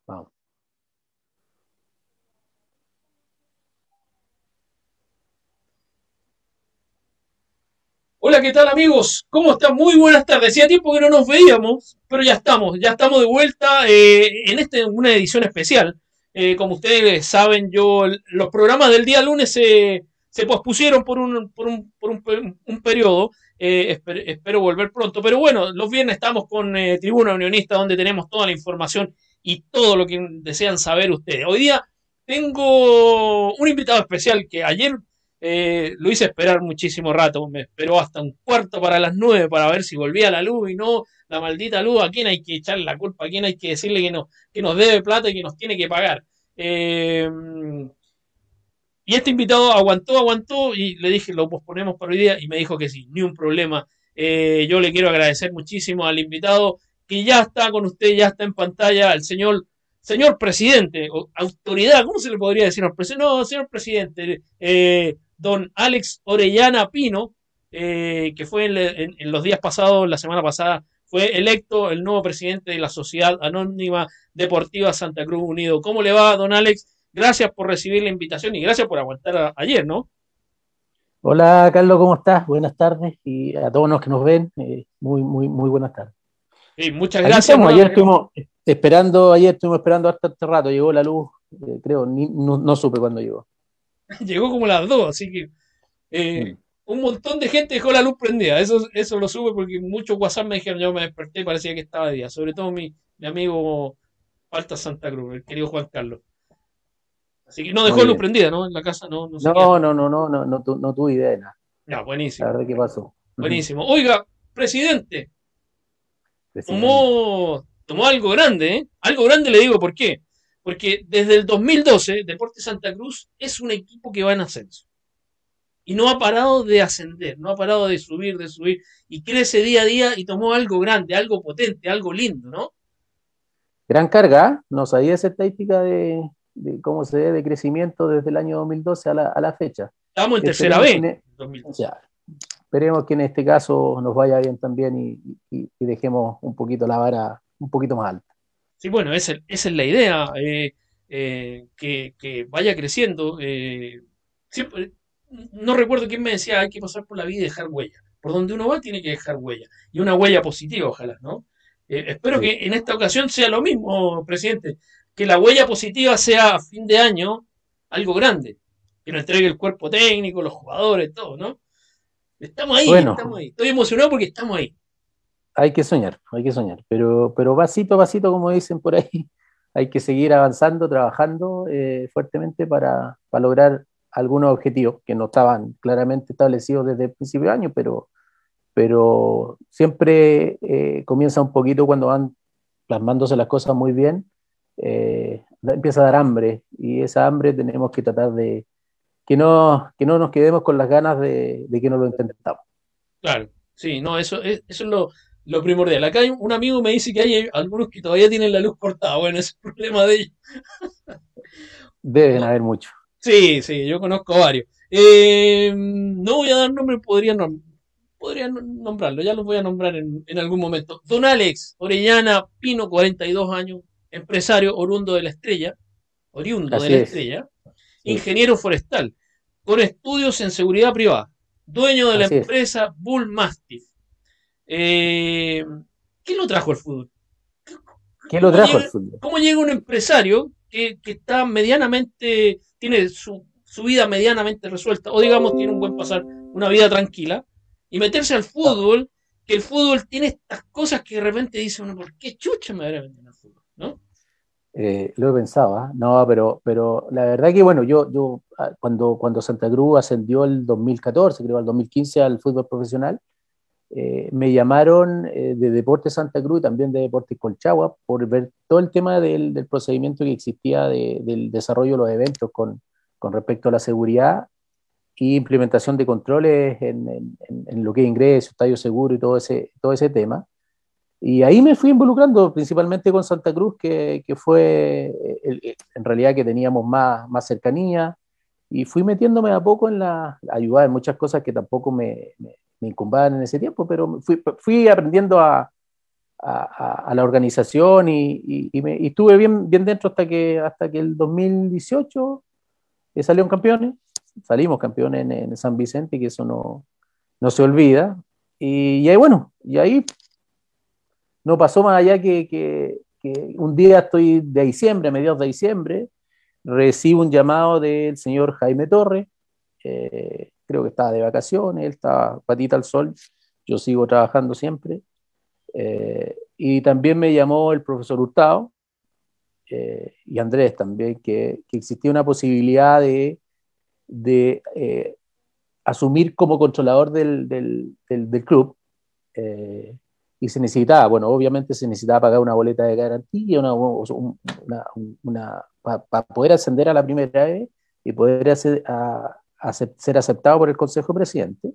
Vamos. Hola, ¿qué tal amigos? ¿Cómo están? Muy buenas tardes. Hacía tiempo que no nos veíamos, pero ya estamos de vuelta en una edición especial. Como ustedes saben, los programas del día lunes se pospusieron por un periodo. Espero volver pronto. Pero bueno, los viernes estamos con Tribuna Unionista, donde tenemos toda la información y todo lo que desean saber ustedes. Hoy día tengo un invitado especial que ayer lo hice esperar muchísimo rato, me esperó hasta un cuarto para las 9 para ver si volvía la luz y no, la maldita luz, ¿a quién hay que echarle la culpa? ¿A quién hay que decirle que nos debe plata y que nos tiene que pagar? Y este invitado aguantó y le dije, lo posponemos para hoy día y me dijo que sí, ni un problema. Yo le quiero agradecer muchísimo al invitado que ya está con usted, ya está en pantalla, al señor presidente, o autoridad, ¿cómo se le podría decir al presidente? No, señor presidente, don Alex Orellana Pino, que fue en los días pasados, la semana pasada, fue electo el nuevo presidente de la Sociedad Anónima Deportiva Santa Cruz Unido. ¿Cómo le va, don Alex? Gracias por recibir la invitación y gracias por aguantar ayer, ¿no? Hola, Carlos, ¿cómo estás? Buenas tardes y a todos los que nos ven, muy buenas tardes. Sí, muchas Aquí gracias, estamos, ¿no? ayer estuvimos esperando hasta este rato, llegó la luz, creo, no supe cuándo llegó. Llegó como las 2, así que Mm. un montón de gente dejó la luz prendida. Eso lo supe porque muchos WhatsApp me dijeron, yo me desperté y parecía que estaba de día. Sobre todo mi amigo Falta Santa Cruz, el querido Juan Carlos. Así que no dejó Muy luz bien. prendida, ¿no? En la casa no se queda. No tuve idea de nada, Ya, la buenísimo, verdad que pasó. Ujú. buenísimo. Oiga, presidente, Presidente. tomó algo grande, ¿eh? Algo grande le digo por qué. Porque desde el 2012, Deportes Santa Cruz es un equipo que va en ascenso. Y no ha parado de ascender, no ha parado de subir, y crece día a día y tomó algo grande, algo potente, algo lindo, ¿no? Gran carga, ¿eh? No sabía esa estadística de cómo se ve de crecimiento desde el año 2012 a la fecha. Estamos en tercera Esperemos B, que, en 2012. ya, esperemos que en este caso nos vaya bien también y dejemos un poquito la vara un poquito más alta. Sí, bueno, esa es la idea, que vaya creciendo. Siempre, no recuerdo quién me decía, hay que pasar por la vida y dejar huella. Por donde uno va tiene que dejar huella. Y una huella positiva, ojalá, ¿no? Espero Sí. que en esta ocasión sea lo mismo, presidente. Que la huella positiva sea a fin de año algo grande. Que nos entregue el cuerpo técnico, los jugadores, todo, ¿no? Estamos ahí, estamos Bueno, ahí. Estoy emocionado porque estamos ahí. hay que soñar, pero pasito a pasito, como dicen por ahí, hay que seguir avanzando, trabajando fuertemente para lograr algunos objetivos que no estaban claramente establecidos desde el principio de año, pero siempre comienza un poquito cuando van plasmándose las cosas muy bien, empieza a dar hambre y esa hambre tenemos que tratar de que no nos quedemos con las ganas de que no lo intentamos. Claro, sí, no, eso es lo primordial. Acá hay un amigo me dice que hay algunos que todavía tienen la luz cortada. Bueno, ese es el problema de ellos. Deben No, haber muchos. sí, sí, yo conozco varios. No voy a dar nombre, podría nombrarlo, ya los voy a nombrar en algún momento. Don Alex Orellana Pino, 42 años, empresario oriundo de Así la es, Estrella, sí, ingeniero forestal, con estudios en seguridad privada, dueño de la así es. empresa Bull Mastiff. Eh, ¿Qué lo trajo al fútbol? ¿Qué lo ¿Cómo trajo al llega, fútbol? cómo llega un empresario que está medianamente, tiene su vida medianamente resuelta, o digamos tiene un buen pasar, una vida tranquila, y meterse al No, fútbol, que el fútbol tiene estas cosas que de repente dice uno, ¿por qué chucha me voy a meter al fútbol? ¿No? lo he pensado, ¿ah? No, pero la verdad que, bueno, cuando Santa Cruz ascendió el 2014, creo, al 2015 al fútbol profesional, me llamaron de Deportes Santa Cruz y también de Deportes Colchagua por ver todo el tema del procedimiento que existía del desarrollo de los eventos con respecto a la seguridad y implementación de controles en lo que es ingreso, estadio seguro y todo ese tema. Y ahí me fui involucrando principalmente con Santa Cruz, que fue en realidad que teníamos más cercanía, y fui metiéndome a poco en ayudar en muchas cosas que tampoco me incumbaban en ese tiempo, pero fui aprendiendo a la organización y estuve bien dentro hasta que el 2018 salieron campeones, salimos campeones en San Vicente, que eso no se olvida. Y ahí, bueno, y ahí no pasó más allá que un día estoy de diciembre, mediados de diciembre, recibo un llamado del señor Jaime Torres, creo que estaba de vacaciones, él estaba patita al sol, yo sigo trabajando siempre, y también me llamó el profesor Hurtado, y Andrés también, que existía una posibilidad de asumir como controlador del club, eh, y se necesitaba, bueno, obviamente se necesitaba pagar una boleta de garantía, para poder ascender a la primera vez y poder ser aceptado por el Consejo de Presidente.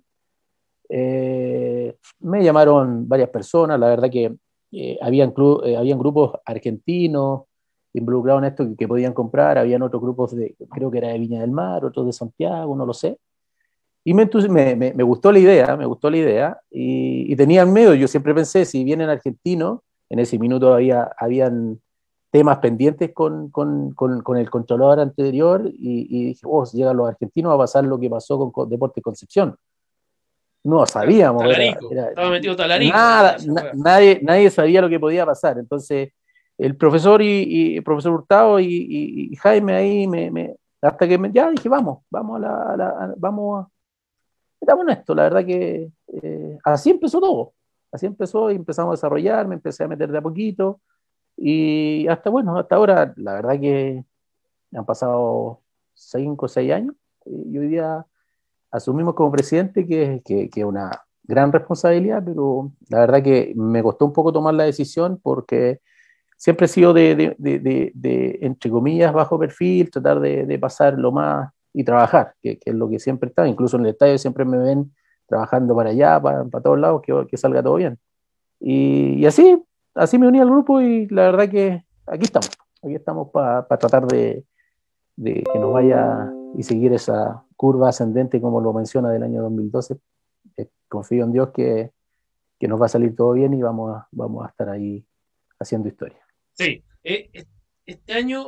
Me llamaron varias personas, la verdad que habían grupos argentinos involucrados en esto que podían comprar, habían otros grupos creo que era de Viña del Mar, otros de Santiago, no lo sé. Y me gustó la idea, y tenía miedo, yo siempre pensé, si vienen argentinos, en ese minuto habían temas pendientes con el controlador anterior, y dije, si llegan los argentinos va a pasar lo que pasó con Deportes Concepción. No sabíamos, Talarico, estaba metido Talarico ahí en nada, esa weá. nadie sabía lo que podía pasar. Entonces, el profesor y el profesor Hurtado y Jaime ahí, hasta que ya dije, vamos era bueno esto, la verdad que así empezó todo. Así empezó y empezamos a desarrollar, me empecé a meter de a poquito y hasta ahora, la verdad que han pasado 5 o 6 años y hoy día asumimos como presidente que es una gran responsabilidad, pero la verdad que me costó un poco tomar la decisión porque siempre he sido entre comillas, bajo perfil, tratar de pasar lo más y trabajar, que es lo que siempre está. Incluso en el estadio siempre me ven trabajando para allá, para todos lados, que salga todo bien. Y así me uní al grupo y la verdad que aquí estamos para tratar de que nos vaya y seguir esa curva ascendente como lo menciona del año 2012. Confío en Dios que nos va a salir todo bien y vamos a estar ahí haciendo historia. Sí, este año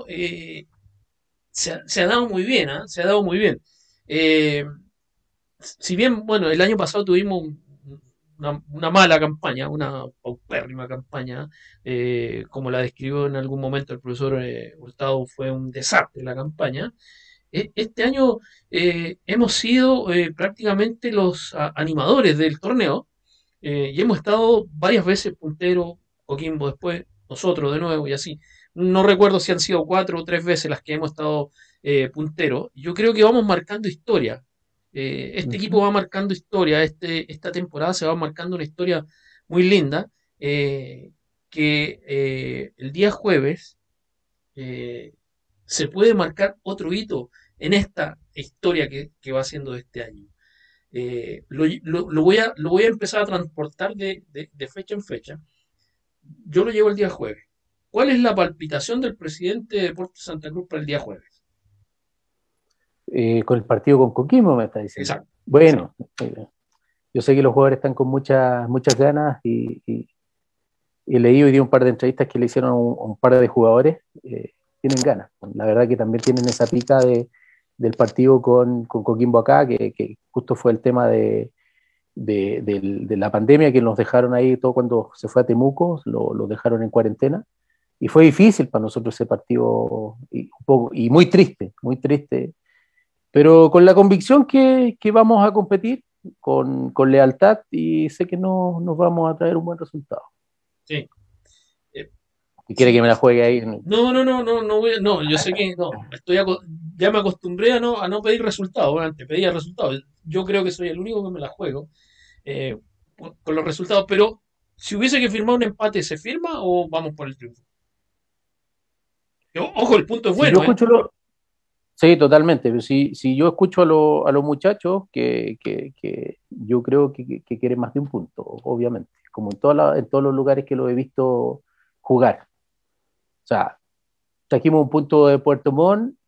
se ha dado muy bien, ¿ah? Se ha dado muy bien. Eh, si bien, bueno, el año pasado tuvimos una mala campaña, una paupérrima campaña, como la describió en algún momento el profesor Hurtado, fue un desastre la campaña. Este año hemos sido prácticamente los animadores del torneo y hemos estado varias veces puntero, Coquimbo después, nosotros de nuevo y así. No recuerdo si han sido 4 o 3 veces las que hemos estado puntero. Yo creo que vamos marcando historia. Este equipo Ujú. va marcando historia. Esta temporada se va marcando una historia muy linda. Que el día jueves eh, se puede marcar otro hito en esta historia que va siendo de este año. Lo voy a empezar a transportar de fecha en fecha. Yo lo llevo el día jueves. ¿Cuál es la palpitación del presidente de Deportes Santa Cruz para el día jueves? Con el partido con Coquimbo, me está diciendo. Exacto, exacto. Bueno, yo sé que los jugadores están con muchas ganas y leí hoy día un par de entrevistas que le hicieron a un par de jugadores. Tienen ganas. La verdad que también tienen esa pica del partido con Coquimbo acá, que justo fue el tema de la pandemia que nos dejaron ahí, todo cuando se fue a Temuco, lo dejaron en cuarentena. Y fue difícil para nosotros ese partido y muy triste, pero con la convicción que vamos a competir con lealtad y sé que nos vamos a traer un buen resultado. Sí. Eh, Si quiere que sí. me la juegue ahí. No, yo sé que no, ya me acostumbré a no pedir resultados, bueno, antes pedía resultados, yo creo que soy el único que me la juego eh, con los resultados, pero si hubiese que firmar un empate, ¿se firma o vamos por el triunfo? Ojo, el punto es Si yo bueno, ¿eh? escucho sí, totalmente. Pero si yo escucho a los muchachos que yo creo que quieren más de un punto, obviamente, como en todos los lugares que lo he visto jugar. O sea, trajimos un punto de Puerto Montt,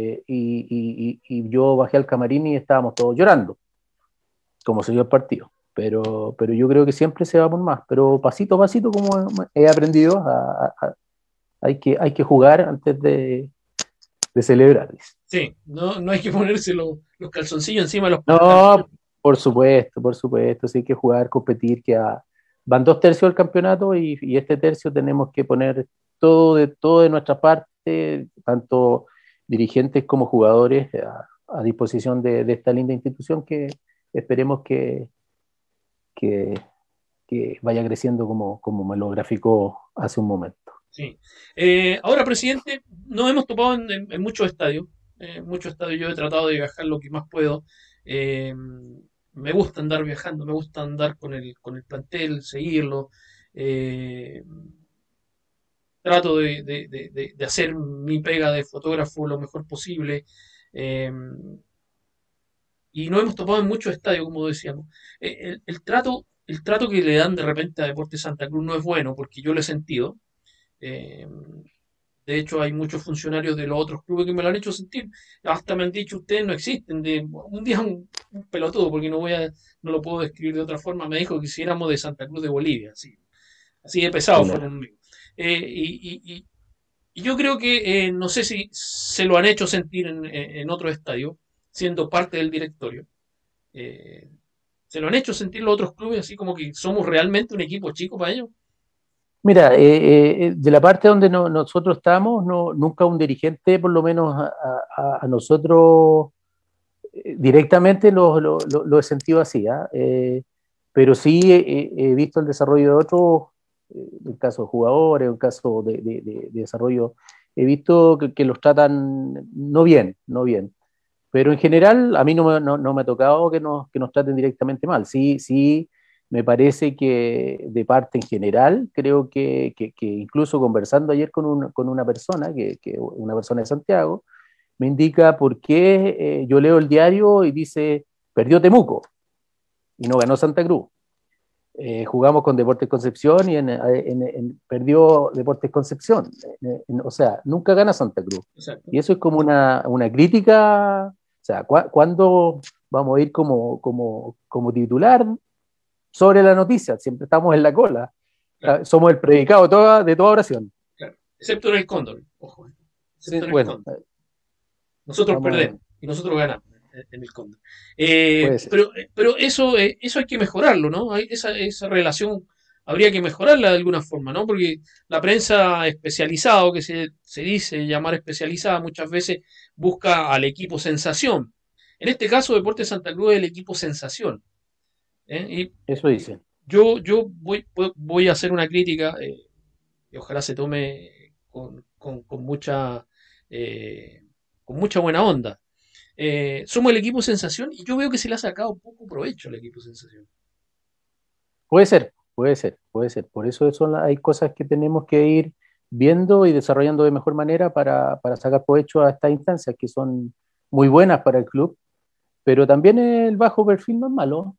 y yo bajé al camarín y estábamos todos llorando, como se dio el partido. pero yo creo que siempre se va por más, pero pasito a pasito, como he aprendido, hay que jugar antes de celebrar. Dice. Sí, no, no hay que ponerse los calzoncillos encima de los pantalones. No, por supuesto, sí hay que jugar, competir, van 2 tercios del campeonato y este tercio tenemos que poner todo de nuestra parte, tanto dirigentes como jugadores, a disposición de esta linda institución que esperemos que, que vaya creciendo como me lo graficó hace un momento. Sí. Ahora, presidente, nos hemos topado en muchos estadios. Muchos estadios yo he tratado de viajar lo que más puedo. Eh, Me gusta andar viajando, me gusta andar con el plantel, seguirlo. Eh, Trato de hacer mi pega de fotógrafo lo mejor posible. Eh, y nos hemos topado en muchos estadios, como decíamos. El trato que le dan de repente a Deportes Santa Cruz no es bueno, porque yo lo he sentido. Eh, de hecho, hay muchos funcionarios de los otros clubes que me lo han hecho sentir. Hasta me han dicho, ustedes no existen. Un día un pelotudo, porque no lo puedo describir de otra forma, me dijo que si éramos de Santa Cruz de Bolivia. Así de pesados Claro. fueron conmigo. Y yo creo que, no sé si se lo han hecho sentir en otro estadio, siendo parte del directorio. Eh, Se lo han hecho sentir los otros clubes, así como que somos realmente un equipo chico para ellos. Mira, de la parte donde nosotros estamos, nunca un dirigente, por lo menos a nosotros directamente lo he sentido así, ¿ah? Pero sí he visto el desarrollo de otros, en caso de jugadores, en caso de desarrollo, he visto que los tratan no bien, no bien. Pero en general, a mí no me ha tocado que nos traten directamente mal. Sí, sí, me parece que de parte en general, creo que incluso conversando ayer con una persona, una persona de Santiago, me indica por qué yo leo el diario y dice, perdió Temuco y no ganó Santa Cruz. Jugamos con Deportes Concepción y perdió Deportes Concepción. O sea, nunca gana Santa Cruz. Exacto. Y eso es como una crítica. O sea, ¿cuándo vamos a ir como titular sobre la noticia? Siempre estamos en la cola. Claro, Somos el predicado de toda oración. claro. Excepto en el Cóndor, ojo. Sí, Excepto en el bueno, Cóndor. Nosotros vamos, perdemos y nosotros ganamos en el Cóndor. puede ser. Pero eso hay que mejorarlo, ¿no? Esa relación habría que mejorarla de alguna forma, ¿no? Porque la prensa especializada, o que se dice llamar especializada, muchas veces busca al equipo sensación. En este caso, Deportes Santa Cruz es el equipo sensación. ¿Eh? Y Eso dicen. yo voy a hacer una crítica, y ojalá se tome eh, con mucha buena onda. Somos el equipo sensación y yo veo que se le ha sacado poco provecho al equipo sensación. Puede ser, puede ser, puede ser. Por eso hay cosas que tenemos que ir viendo y desarrollando de mejor manera para sacar provecho a estas instancias que son muy buenas para el club, pero también el bajo perfil no es malo,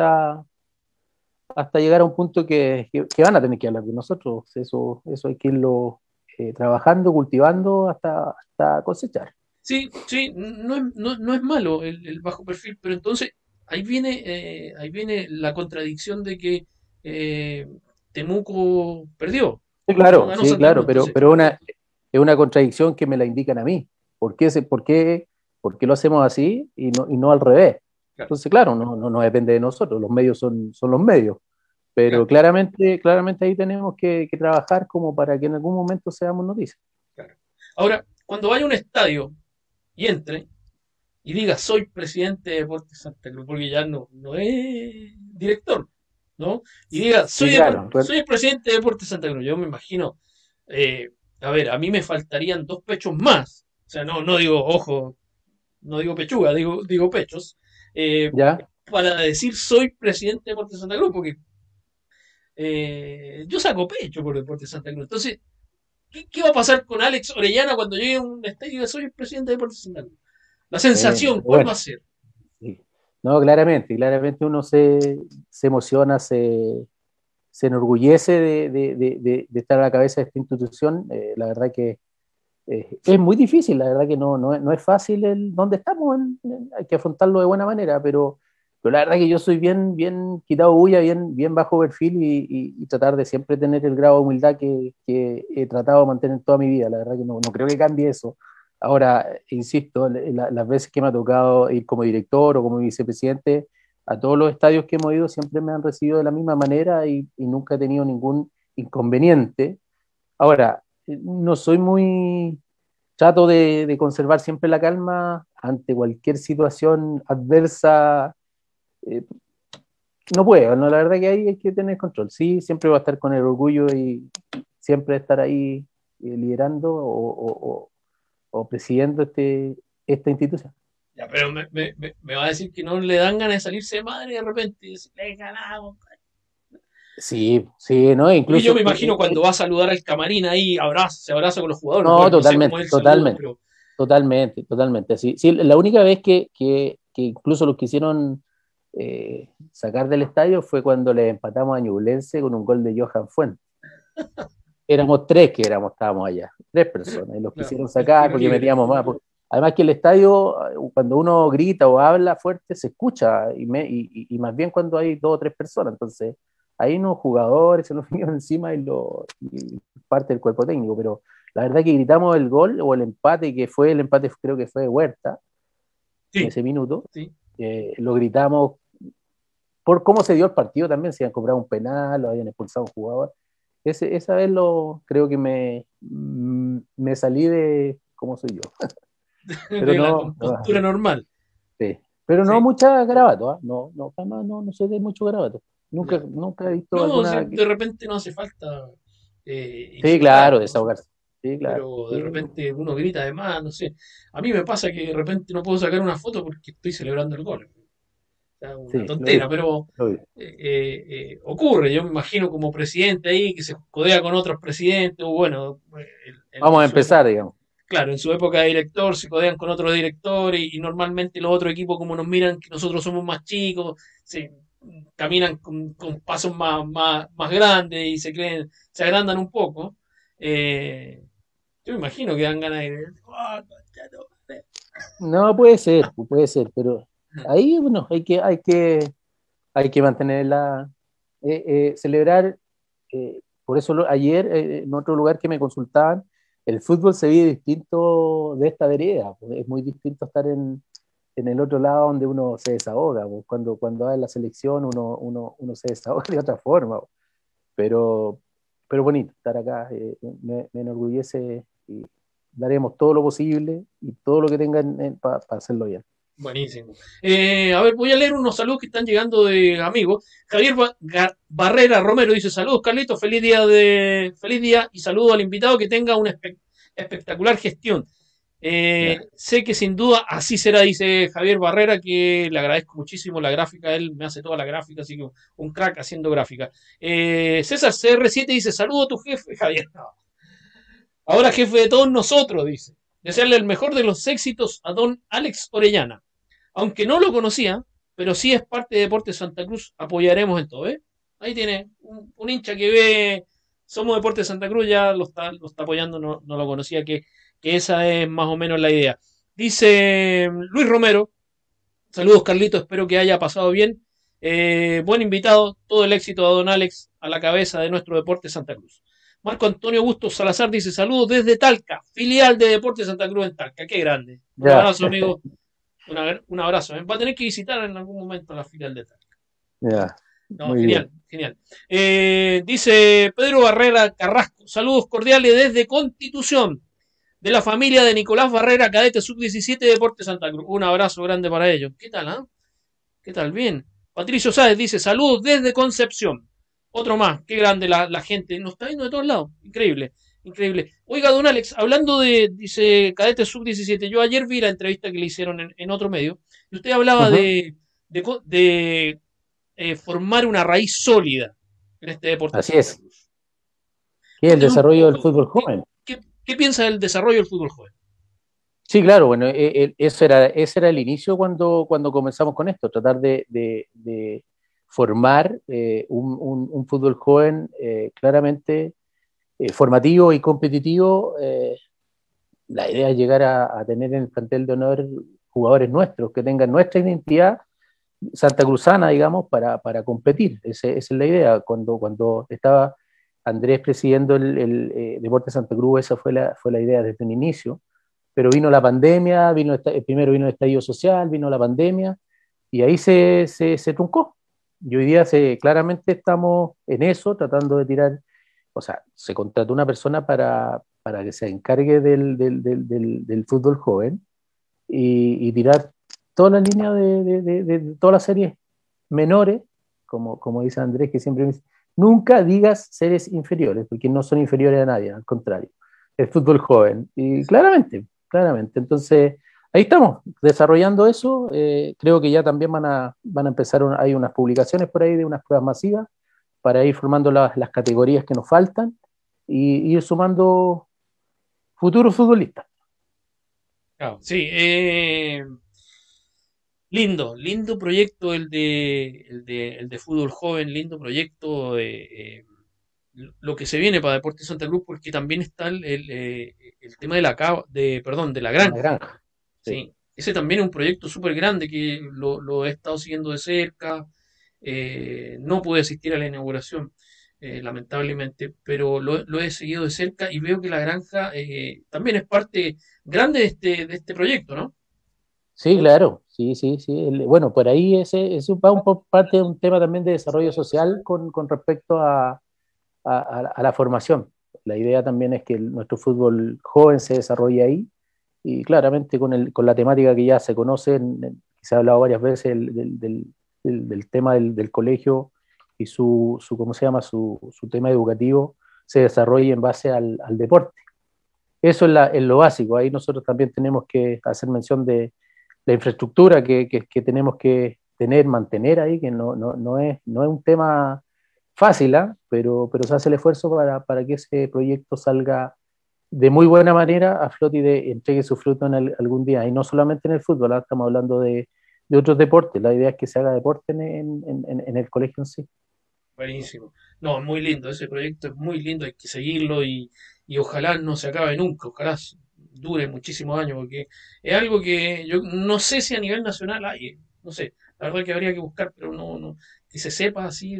hasta llegar a un punto que van a tener que hablar de nosotros. Eso hay que irlo trabajando, cultivando hasta cosechar. Sí, sí, no es malo el bajo perfil, pero entonces ahí viene la contradicción de que eh, Temuco perdió, no ganó Sí, Santa Cruz, claro, entonces, pero es una contradicción que me la indican a mí. ¿Por qué lo hacemos así y no al revés? claro, Entonces, claro, no depende de nosotros, los medios son los medios, pero claro, claramente ahí tenemos que trabajar como para que en algún momento seamos noticias. claro. Ahora, cuando vaya a un estadio y entre y diga soy presidente de Deportes Santa Cruz, porque ya no es director, ¿no? Y diga Sí, claro, soy el presidente de Deportes Santa Cruz, yo me imagino, eh, a ver, a mí me faltarían dos pechos más, o sea, no digo, ojo, no digo pechuga, digo pechos, eh, ¿ya? para decir soy presidente de Deportes Santa Cruz, porque yo saco pecho por Deportes Santa Cruz. Entonces, ¿qué va a pasar con Alex Orellana cuando llegue a un estadio y diga soy el presidente de Deportes Santa Cruz? La sensación, Pero ¿cuál bueno, va a ser? sí. No, claramente uno se emociona, se enorgullece de estar a la cabeza de esta institución. La verdad que es muy difícil, la verdad que no es fácil el donde estamos, hay que afrontarlo de buena manera, pero la verdad que yo soy bien quitado bulla, bien bajo perfil y tratar de siempre tener el grado de humildad que he tratado de mantener toda mi vida. La verdad que no creo que cambie eso. Ahora, insisto, las veces que me ha tocado ir como director o como vicepresidente, a todos los estadios que hemos ido siempre me han recibido de la misma manera y nunca he tenido ningún inconveniente. Ahora, no soy muy, trato de conservar siempre la calma ante cualquier situación adversa. eh, no puedo, ¿no? La verdad que ahí hay que tener control. Sí, siempre va a estar con el orgullo y siempre estar ahí liderando o presidiendo esta institución. Ya, pero me va a decir que no le dan ganas de salirse de madre de repente y decir, le ganamos. Sí, sí, ¿no? Porque yo Incluso, me imagino cuando va a saludar al camarín ahí, se abraza con los jugadores. no, Bueno, no sé cómo es totalmente, el saludo, totalmente, pero totalmente. Sí, sí, la única vez que incluso los quisieron sacar del estadio fue cuando le empatamos a Ñublense con un gol de Johan Fuentes. Éramos tres que estábamos allá, tres personas, y los claro, quisieron el sacar tiro porque libre. metíamos más. Además que el estadio, cuando uno grita o habla fuerte, se escucha, y más bien cuando hay dos o tres personas. Entonces, ahí unos jugadores se nos vinieron encima y parte del cuerpo técnico, pero la verdad que gritamos el gol o el empate, el empate creo que fue de Huerta, en Sí, ese minuto, sí. lo gritamos por cómo se dio el partido también, si habían cobrado un penal, lo habían expulsado a un jugador. Esa vez creo que me salí de cómo soy yo. Pero De la no, compostura normal. sí. Pero no Sí, mucha garabato, ¿ah? No, jamás no soy de mucho garabato. ya. Nunca he visto No, si alguna. de repente no hace falta Sí, insultar, claro, ¿no? Sí, desahogarse. Sí, claro. pero de Sí, repente uno grita además, no sé. A mí me pasa que de repente no puedo sacar una foto porque estoy celebrando el gol. O sea, una sí, tontera, pero lo vi. ocurre. Yo me imagino como presidente ahí que se codea con otros presidentes, o bueno, Vamos en a su época, empezar, digamos. claro, en su época de director se codean con otros directores y normalmente los otros equipos como nos miran que nosotros somos más chicos, se caminan con pasos más grandes y se agrandan un poco. Eh, yo me imagino que dan ganas de... "Oh, concha tu madre". No, puede ser, pero ahí, bueno, hay que mantener celebrar. Por eso ayer, en otro lugar que me consultaban, el fútbol se vive distinto de esta vereda. Pues, es muy distinto estar en el otro lado donde uno se desahoga. Pues, cuando va en la selección uno se desahoga de otra forma. Pues. Pero, pero bonito estar acá. Me enorgullece y daremos todo lo posible y todo lo que tengan para hacerlo bien. Buenísimo. A ver, voy a leer unos saludos que están llegando de amigos. Javier Barrera Romero dice: Saludos, Carlitos, feliz día y saludo al invitado que tenga una espectacular gestión. Ya. Sé que sin duda así será, dice Javier Barrera, que le agradezco muchísimo la gráfica, él me hace toda la gráfica, así que un crack haciendo gráfica. César CR7 dice: Saludo a tu jefe, Javier. No. Ahora jefe de todos nosotros, dice. Desearle el mejor de los éxitos a don Alex Orellana. Aunque no lo conocía, pero sí es parte de Deportes Santa Cruz, apoyaremos en todo, ¿eh? Ahí tiene un hincha que ve, somos Deportes Santa Cruz, ya lo está apoyando, no lo conocía, que esa es más o menos la idea. Dice Luis Romero, saludos Carlito, espero que haya pasado bien. Buen invitado, todo el éxito a don Alex a la cabeza de nuestro Deporte Santa Cruz. Marco Antonio Bustos Salazar dice saludos desde Talca, filial de Deporte Santa Cruz en Talca. Qué grande. Un Ya, abrazo, amigo. Un abrazo. Va a tener que visitar en algún momento la filial de Talca. ya, No, muy bien. genial, genial. Dice Pedro Barrera Carrasco, saludos cordiales desde Constitución, de la familia de Nicolás Barrera, cadete sub-17 Deporte Santa Cruz. Un abrazo grande para ellos. ¿Qué tal, ah? ¿Qué tal? Bien. Patricio Sáez dice, saludos desde Concepción. Otro más, qué grande la gente. Nos está viendo de todos lados. Increíble, increíble. Oiga, don Alex, hablando dice, cadete sub-17, yo ayer vi la entrevista que le hicieron en otro medio, y usted hablaba Ujú. de formar una raíz sólida en este deporte de Así Santa es. Cruz. Y el Cuénteme un desarrollo del poco, fútbol joven. qué piensa del desarrollo del fútbol joven? Sí, claro, bueno, ese era el inicio cuando comenzamos con esto, tratar de formar un fútbol joven claramente formativo y competitivo. La idea es llegar a tener en el plantel de honor jugadores nuestros, que tengan nuestra identidad santacruzana, digamos, para competir. Esa es la idea. Cuando estaba Andrés presidiendo el Deporte Santa Cruz, esa fue la idea desde un inicio, pero vino la pandemia, primero vino el estallido social, vino la pandemia, y ahí se truncó. Y hoy día claramente estamos en eso, tratando de tirar, o sea, se contrató una persona para que se encargue del fútbol joven y tirar toda la línea de todas las series menores, como dice Andrés, que siempre me dice, nunca digas seres inferiores, porque no son inferiores a nadie, al contrario, el fútbol joven. Y claramente. Entonces, ahí estamos, desarrollando eso. Creo que ya también van a empezar, hay unas publicaciones por ahí de unas pruebas masivas para ir formando las categorías que nos faltan y ir sumando futuros futbolistas. Claro, sí, lindo proyecto el de fútbol joven, lindo proyecto. Lo que se viene para Deportes Santa Cruz, porque también está el tema de perdón, de la En la granja. granja. Sí. Sí, ese también es un proyecto súper grande que lo he estado siguiendo de cerca. No pude asistir a la inauguración, lamentablemente, pero lo he seguido de cerca y veo que la granja también es parte grande de este proyecto, ¿no? Sí, claro, sí. Bueno, por ahí ese va por parte de un tema también de desarrollo social con respecto a la formación. La idea también es que nuestro fútbol joven se desarrolle ahí y claramente con la temática que ya se conoce, que se ha hablado varias veces del tema del colegio y ¿cómo se llama? Su tema educativo se desarrolle en base al deporte. Eso es lo básico. Ahí nosotros también tenemos que hacer mención de la infraestructura que tenemos que mantener ahí, que no es un tema fácil, ¿eh? Pero se hace el esfuerzo para que ese proyecto salga de muy buena manera a flote y entregue su fruto algún día. Y no solamente en el fútbol, ¿eh? Estamos hablando de otros deportes. La idea es que se haga deporte en el colegio en sí. Buenísimo. No, es muy lindo, ese proyecto es muy lindo, hay que seguirlo y ojalá no se acabe nunca, ojalá dure muchísimos años, porque es algo que yo no sé si a nivel nacional hay, no sé, la verdad que habría que buscar, pero no, que se sepa así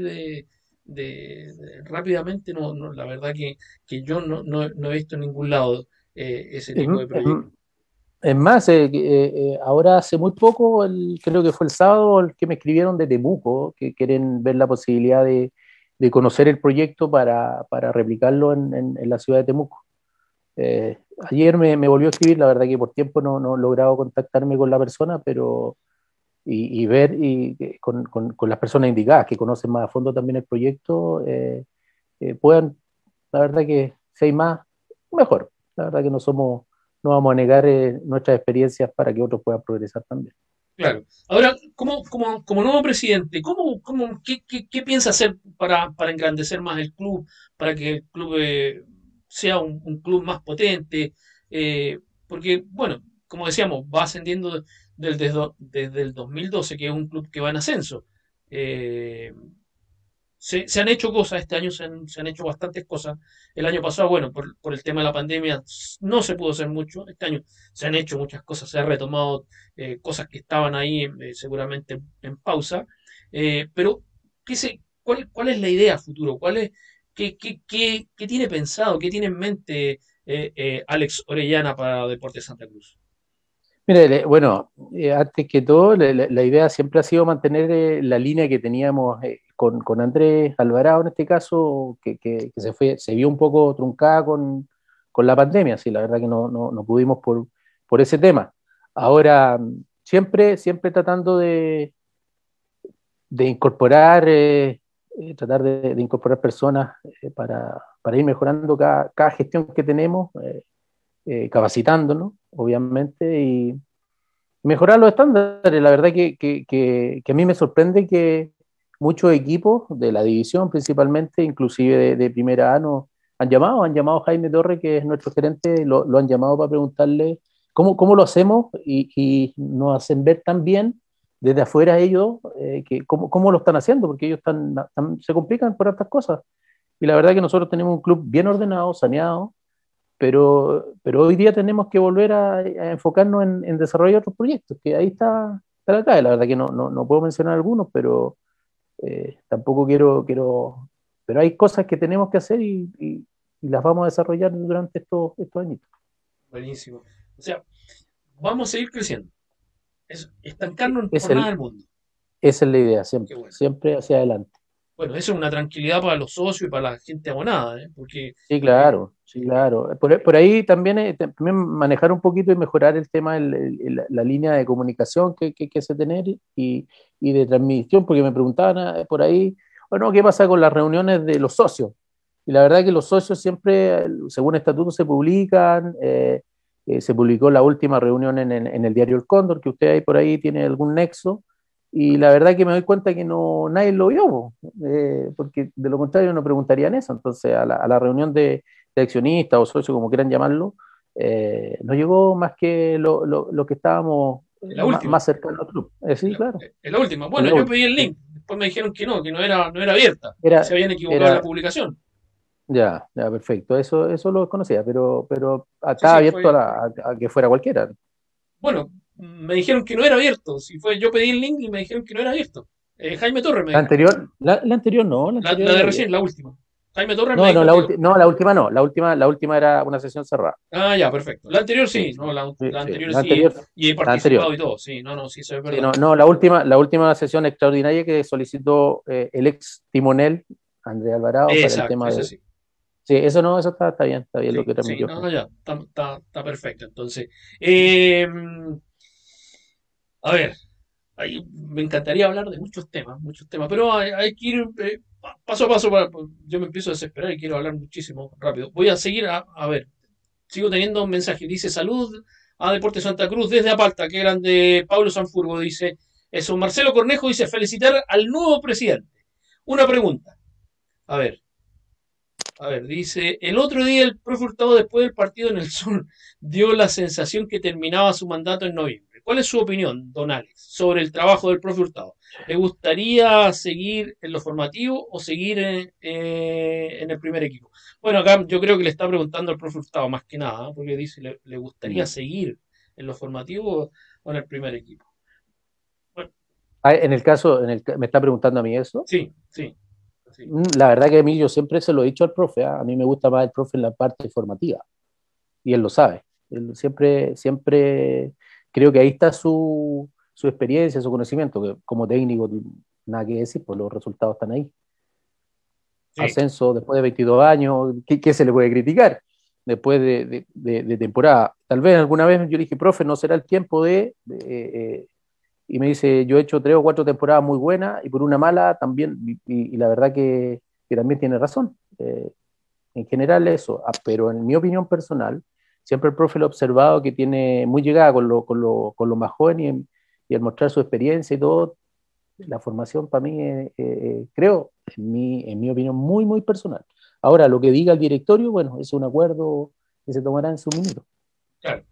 rápidamente, la verdad que yo no he visto en ningún lado ese Es, tipo de proyectos. es más, ahora hace muy poco, creo que fue el sábado, el que me escribieron de Temuco, que quieren ver la posibilidad de conocer el proyecto para replicarlo en la ciudad de Temuco. Ayer me volvió a escribir, la verdad que por tiempo no he logrado contactarme con la persona, pero y ver con las personas indicadas que conocen más a fondo también el proyecto, puedan, la verdad que si hay más, mejor. La verdad que no vamos a negar nuestras experiencias para que otros puedan progresar también. Claro. Ahora, como nuevo presidente, qué piensa hacer para engrandecer más el club, para que el club sea un club más potente? Porque, bueno, como decíamos, va ascendiendo desde el 2012, que es un club que va en ascenso. Eh, se han hecho cosas, este año se han hecho bastantes cosas. El año pasado, bueno, por el tema de la pandemia no se pudo hacer mucho. Este año se han hecho muchas cosas, se han retomado cosas que estaban ahí seguramente en pausa. Pero, cuál es la idea a futuro? ¿Qué tiene pensado, qué tiene en mente Alex Orellana para Deportes Santa Cruz? Mire, bueno, antes que todo, la idea siempre ha sido mantener la línea que teníamos con Andrés Alvarado en este caso, que se vio un poco truncada con la pandemia, sí, la verdad que no pudimos por ese tema. Ahora, siempre tratando de incorporar, tratar de incorporar personas para ir mejorando cada gestión que tenemos, capacitándonos, obviamente, y mejorar los estándares. La verdad que a mí me sorprende que muchos equipos de la división, principalmente, inclusive de primera A, no, han llamado a Jaime Torre, que es nuestro gerente, lo han llamado para preguntarle cómo lo hacemos y nos hacen ver también desde afuera ellos que cómo lo están haciendo, porque ellos se complican por estas cosas. Y la verdad que nosotros tenemos un club bien ordenado, saneado, pero hoy día tenemos que volver a enfocarnos en desarrollar otros proyectos, que ahí está, estar acá. La verdad que no puedo mencionar algunos, pero tampoco pero hay cosas que tenemos que hacer y las vamos a desarrollar durante estos años. Buenísimo. O sea, vamos a seguir creciendo. Estancarnos Es por nada el, del mundo. esa es la idea, Qué siempre, bueno. siempre hacia adelante. Bueno, eso es una tranquilidad para los socios y para la gente abonada, ¿eh? Porque Sí, eh, claro, sí, claro. Por ahí también, también manejar un poquito y mejorar el tema, la línea de comunicación que se tener y de transmisión, porque me preguntaban por ahí, bueno, ¿qué pasa con las reuniones de los socios? Y la verdad que los socios siempre, según estatutos, se publican. Se publicó la última reunión en el diario El Cóndor, que usted ahí por ahí tiene algún nexo. Y la verdad que me doy cuenta que no nadie lo vio, po, porque de lo contrario no preguntarían eso. Entonces, a la reunión de accionistas o socios, como quieran llamarlo, no llegó más que lo que estábamos es la última. más cercano al club. Sí, claro, Es la última. es Bueno, la yo última. pedí el Sí. link. Después me dijeron que no era abierta, que se Era, habían equivocado en la era, publicación. ya, perfecto. Eso lo conocía, pero Sí, acá sí, abierto fue. a que fuera cualquiera. Bueno, me dijeron que no era abierto. Si fue, yo pedí el link y me dijeron que no era abierto. Jaime Torres me La dijo. anterior, la anterior no, la anterior La de era recién, abierta. la última. Jaime Torres me No, no, dijo que. no, la última no. La última era una sesión cerrada. Ah, ya, perfecto. La anterior Sí, sí, sí, no, la sí. anterior La sí, anterior, y he la anterior. participado y todo, sí, no, sí, eso es Sí, verdad. no, la última sesión extraordinaria que solicitó el ex timonel, Andrés Alvarado, para el Exacto, tema eso de. sí. Sí, eso no, eso está bien lo Sí, que sí, transmitió. no, ya, está perfecto. Entonces, eh, a ver, ahí me encantaría hablar de muchos temas, pero hay que ir paso a paso. Yo me empiezo a desesperar y quiero hablar muchísimo rápido. Voy a seguir a ver. Sigo teniendo un mensaje. Dice salud a Deportes Santa Cruz desde Apalta. Qué grande. Pablo Sanfurgo dice eso. Marcelo Cornejo dice felicitar al nuevo presidente. Una pregunta. A ver, dice, el otro día el profe Hurtado después del partido en el Sur dio la sensación que terminaba su mandato en noviembre. ¿Cuál es su opinión, don Alex, sobre el trabajo del profe Hurtado? ¿Le gustaría seguir en lo formativo o seguir en el primer equipo? Bueno, acá yo creo que le está preguntando al profe Hurtado más que nada, ¿eh? Porque dice, ¿le gustaría Mm. seguir en lo formativo o en el primer equipo? Bueno, En el caso, me está preguntando a mí eso. sí, sí, sí, La verdad que a mí yo siempre se lo he dicho al profe, ¿ah? A mí me gusta más el profe en la parte formativa y él lo sabe. Él siempre creo que ahí está su experiencia, su conocimiento, que como técnico nada que decir, pues los resultados están ahí. sí, Ascenso después de 22 años, ¿qué se le puede criticar? Después de temporada. Tal vez alguna vez yo le dije, profe, no será el tiempo y me dice, yo he hecho 3 o 4 temporadas muy buenas y por una mala también, y la verdad que también tiene razón. En general eso, pero en mi opinión personal, siempre el profe lo he observado que tiene muy llegada con lo más joven y al mostrar su experiencia y todo, la formación para mí, creo, en mi opinión, muy, muy personal. Ahora, lo que diga el directorio, bueno, es un acuerdo que se tomará en su minuto. claro.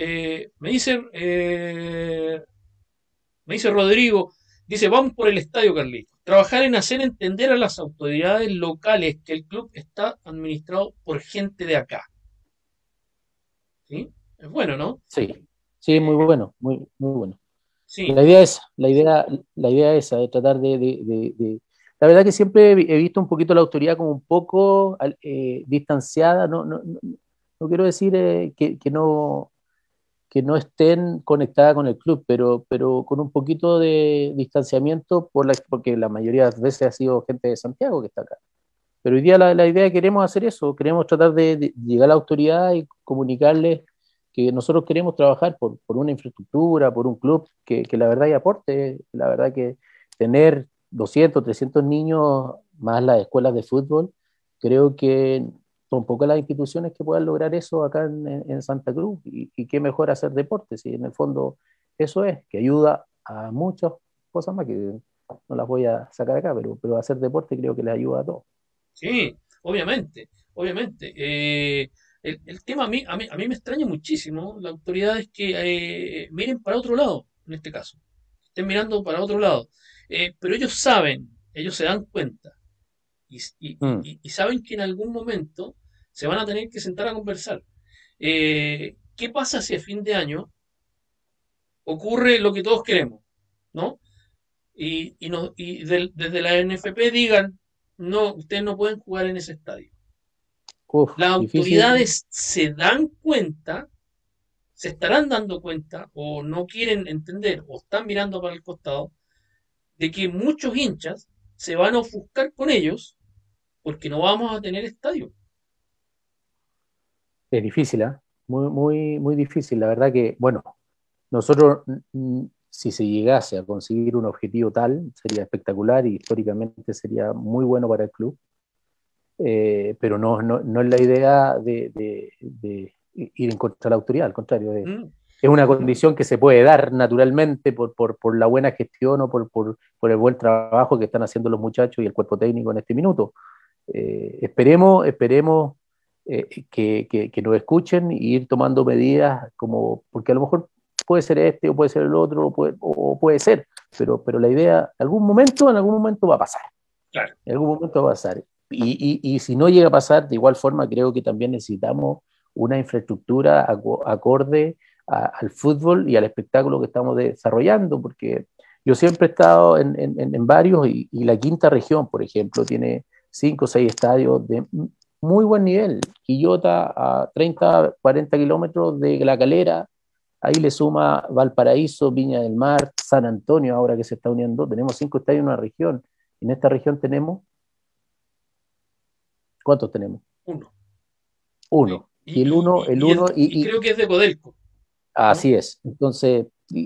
Me dice Rodrigo, dice, vamos por el estadio, Carlitos. Trabajar en hacer entender a las autoridades locales que el club está administrado por gente de acá. ¿Sí? Es bueno, ¿no? Sí, sí, muy Eh, bueno, muy, muy bueno. sí, La idea es esa, la idea es esa, de tratar de. La verdad que siempre he visto un poquito la autoridad como un poco distanciada, no quiero decir que no estén conectadas con el club, pero con un poquito de distanciamiento porque la mayoría de las veces ha sido gente de Santiago que está acá. Pero hoy día la idea queremos hacer eso, queremos tratar de llegar a la autoridad y comunicarles que nosotros queremos trabajar por una infraestructura, por un club que la verdad y aporte, la verdad que tener 200, 300 niños más las escuelas de fútbol, creo que son pocas las instituciones que puedan lograr eso acá en Santa Cruz y qué mejor hacer deporte, si en el fondo eso es, que ayuda a muchas cosas más que no las voy a sacar acá, pero hacer deporte creo que les ayuda a todos. sí, obviamente, obviamente. El tema a mí me extraña muchísimo las autoridades que miren para otro lado, en este caso. Estén mirando para otro lado. Pero ellos saben, ellos se dan cuenta Mm. y saben que en algún momento se van a tener que sentar a conversar. ¿Qué pasa si a fin de año ocurre lo que todos queremos? ¿no? Desde la NFP digan, no, ustedes no pueden jugar en ese estadio. Uf, Las difícil. autoridades se dan cuenta, se estarán dando cuenta, o no quieren entender, o están mirando para el costado, de que muchos hinchas se van a ofuscar con ellos porque no vamos a tener estadio. Es difícil, ¿ah? Muy, muy, muy difícil. La verdad que, bueno, nosotros, si se llegase a conseguir un objetivo tal, sería espectacular y históricamente sería muy bueno para el club. Pero no es la idea de ir en contra de la autoridad, al contrario, Mm, es una condición que se puede dar naturalmente por la buena gestión o por el buen trabajo que están haciendo los muchachos y el cuerpo técnico en este minuto. Esperemos que nos escuchen y ir tomando medidas como, porque a lo mejor puede ser este o puede ser el otro o puede ser, pero la idea, en algún momento va a pasar, claro, en algún momento va a pasar. Y si no llega a pasar, de igual forma creo que también necesitamos una infraestructura acorde al fútbol y al espectáculo que estamos desarrollando, porque yo siempre he estado en varios y la quinta región, por ejemplo, tiene 5 o 6 estadios de muy buen nivel. Quillota a 30, 40 kilómetros de La Calera, ahí le suma Valparaíso, Viña del Mar, San Antonio, ahora que se está uniendo. Tenemos 5 estadios en una región. En esta región tenemos, ¿cuántos tenemos? uno. Uno. Y el uno, Y creo que es de Codelco, ¿no? así es. Entonces,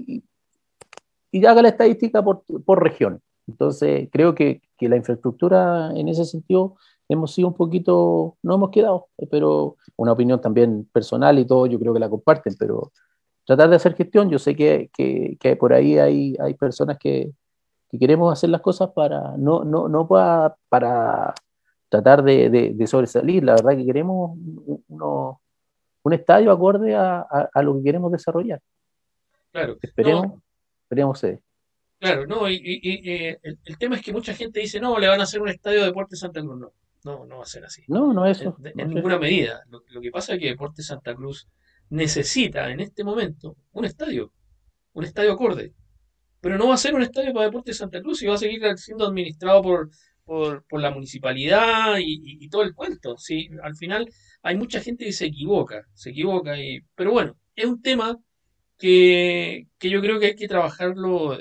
y haga la estadística por región. Entonces, creo que la infraestructura en ese sentido hemos sido un poquito, no hemos quedado, pero una opinión también personal y todo, yo creo que la comparten, pero tratar de hacer gestión, yo sé que por ahí hay personas que queremos hacer las cosas para, no para tratar de sobresalir, la verdad que queremos un estadio acorde a lo que queremos desarrollar. Claro, no, Esperemos ser. claro, no, el tema es que mucha gente dice, no, le van a hacer un estadio de Deportes Santa Cruz. No, no va a ser así. No, no es eso, no En es ninguna eso. medida. Lo que pasa es que Deportes Santa Cruz necesita en este momento un estadio acorde. Pero no va a ser un estadio para Deportes Santa Cruz y va a seguir siendo administrado por la municipalidad y todo el cuento. Sí, al final hay mucha gente que se equivoca, pero bueno, es un tema que yo creo que hay que trabajarlo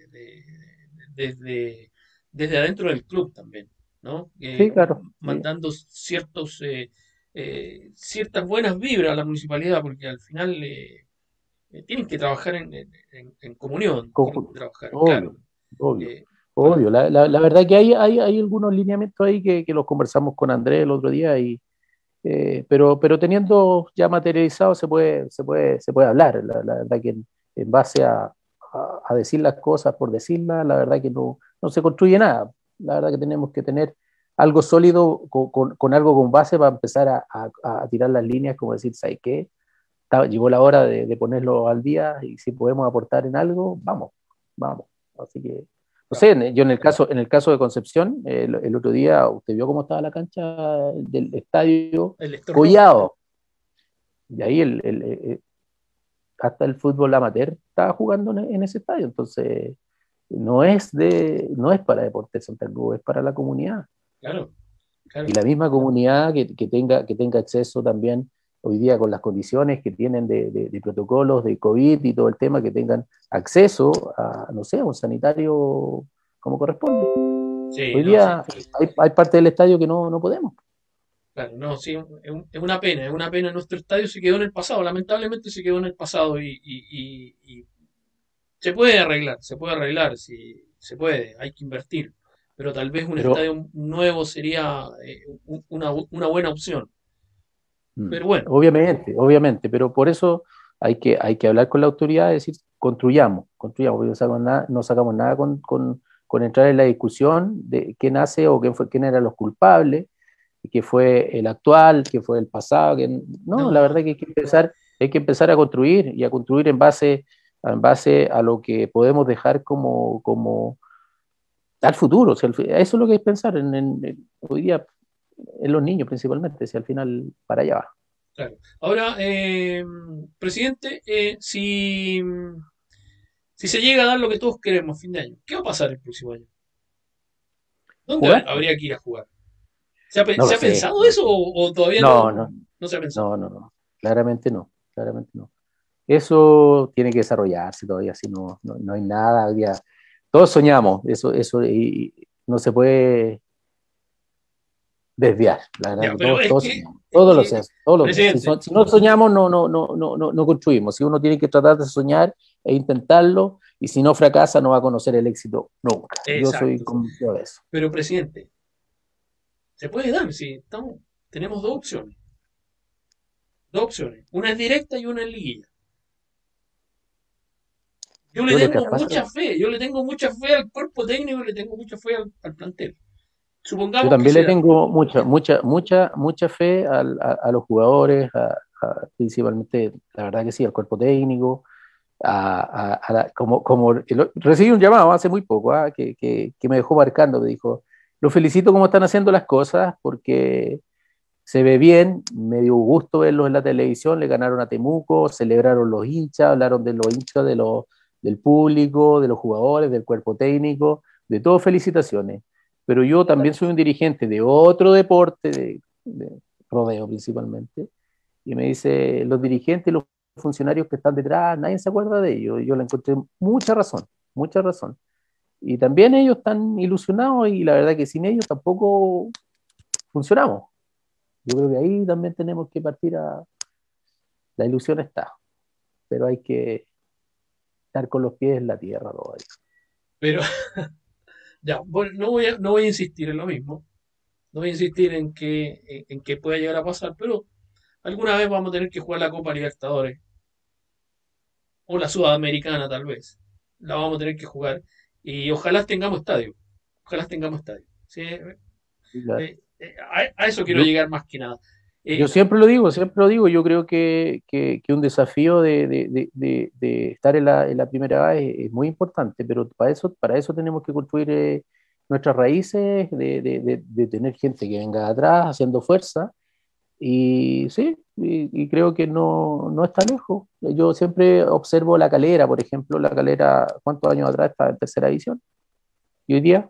desde, desde adentro del club también, ¿no? Sí, claro. Sí. Mandando ciertas buenas vibras a la municipalidad, porque al final tienen que trabajar en comunión, tienen que trabajar, claro. Obvio, obvio, eh, para, obvio. La verdad que hay algunos lineamientos ahí que los conversamos con Andrés el otro día, pero teniendo ya materializado se puede hablar. La verdad que en base a decir las cosas por decirlas, la verdad que no se construye nada. La verdad que tenemos que tener algo sólido con algo con base para empezar a tirar las líneas, como decir, ¿sabes qué? Llegó la hora de ponerlo al día y si podemos aportar en algo, vamos, vamos. Así que, no claro, sé, yo en el caso de Concepción, el otro día, usted vio cómo estaba la cancha del estadio el Estorrón, Collado, y ahí hasta el fútbol amateur estaba jugando en ese estadio, entonces no es para Deportes Santa Cruz, es para la comunidad claro, y claro. la misma comunidad que tenga acceso también hoy día con las condiciones que tienen de protocolos de COVID y todo el tema, que tengan acceso a, no sé, a un sanitario como corresponde. Sí, Hoy no, sí, día hay parte del estadio que no podemos. claro, no, sí, es una pena, es una pena. Nuestro estadio se quedó en el pasado, lamentablemente se quedó en el pasado y se puede arreglar, sí, se puede, hay que invertir, pero tal vez un Pero estadio nuevo sería una buena opción. Pero bueno, obviamente, pero por eso hay que hablar con la autoridad y decir, construyamos, porque no sacamos nada con entrar en la discusión de quién hace o quién eran los culpables, que fue el actual, que fue el pasado, no, la no, verdad que hay que empezar a construir y a construir en base a lo que podemos dejar como al futuro. Si eso es lo que hay que pensar hoy día en los niños principalmente, si al final para allá va. claro. Ahora, presidente, Si se llega a dar lo que todos queremos a fin de año, ¿qué va a pasar el próximo año? ¿Dónde ¿Jugar? habría que ir a jugar? No Se lo ha sé, pensado no lo eso sé. o todavía No, no, no se ha pensado? no, no, no. Claramente no, claramente no. Eso tiene que desarrollarse todavía, si no, no, no hay nada. Hoy día, todos soñamos, eso y no se puede desviar. La verdad Ya, que pero todos soñamos, es todos los que, días, todos los días. presidente, Si no soñamos, no construimos. Si uno tiene que tratar de soñar e intentarlo, y si no fracasa, no va a conocer el éxito nunca. Yo soy exacto. convencido de eso. Pero presidente, se puede dar, si estamos, tenemos dos opciones. Dos opciones. Una es directa y una es liguilla. Yo le Yo lo que tengo pasa, yo le tengo mucha fe al cuerpo técnico y le tengo mucha fe al plantel. yo Supongamos que también se le da. tengo mucha fe a los jugadores, principalmente, la verdad que sí, al cuerpo técnico, recibí un llamado hace muy poco, que me dejó marcando, me dijo, lo felicito como están haciendo las cosas, porque se ve bien, me dio gusto verlos en la televisión, le ganaron a Temuco, celebraron los hinchas, hablaron de los hinchas, del público, de los jugadores, del cuerpo técnico, de todo felicitaciones. Pero yo también soy un dirigente de otro deporte, de rodeo principalmente, y me dice, los dirigentes, los funcionarios que están detrás, nadie se acuerda de ellos. Y yo le encontré mucha razón, mucha razón. Y también ellos están ilusionados y la verdad que sin ellos tampoco funcionamos. Yo creo que ahí también tenemos que partir la ilusión está, pero hay que estar con los pies en la tierra todavía. Pero ya, bueno, no voy a insistir en lo mismo. No voy a insistir en que pueda llegar a pasar, pero alguna vez vamos a tener que jugar la Copa Libertadores o la Sudamericana tal vez. La vamos a tener que jugar y ojalá tengamos estadio. Ojalá tengamos estadio. Sí, Y claro, a eso quiero yo, llegar más que nada. yo Eh, siempre lo digo, yo creo que un desafío de estar en la primera A es muy importante, pero para eso tenemos que construir nuestras raíces, de tener gente que venga de atrás haciendo fuerza. Y sí, y creo que no está lejos. Yo siempre observo La Calera, por ejemplo, La Calera, ¿cuántos años atrás está en tercera división? Y hoy día,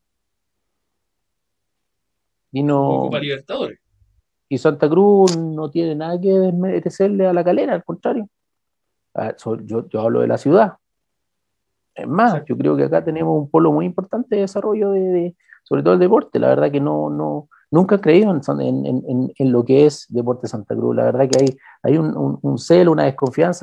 y jugó Copa no, Libertadores. y Santa Cruz no tiene nada que desmerecerle a La Calera, al contrario. Yo hablo de la ciudad. Es más, yo Exacto. creo que acá tenemos un polo muy importante de desarrollo sobre todo el deporte. La verdad que nunca he creído en lo que es Deporte Santa Cruz. La verdad que hay un celo, una desconfianza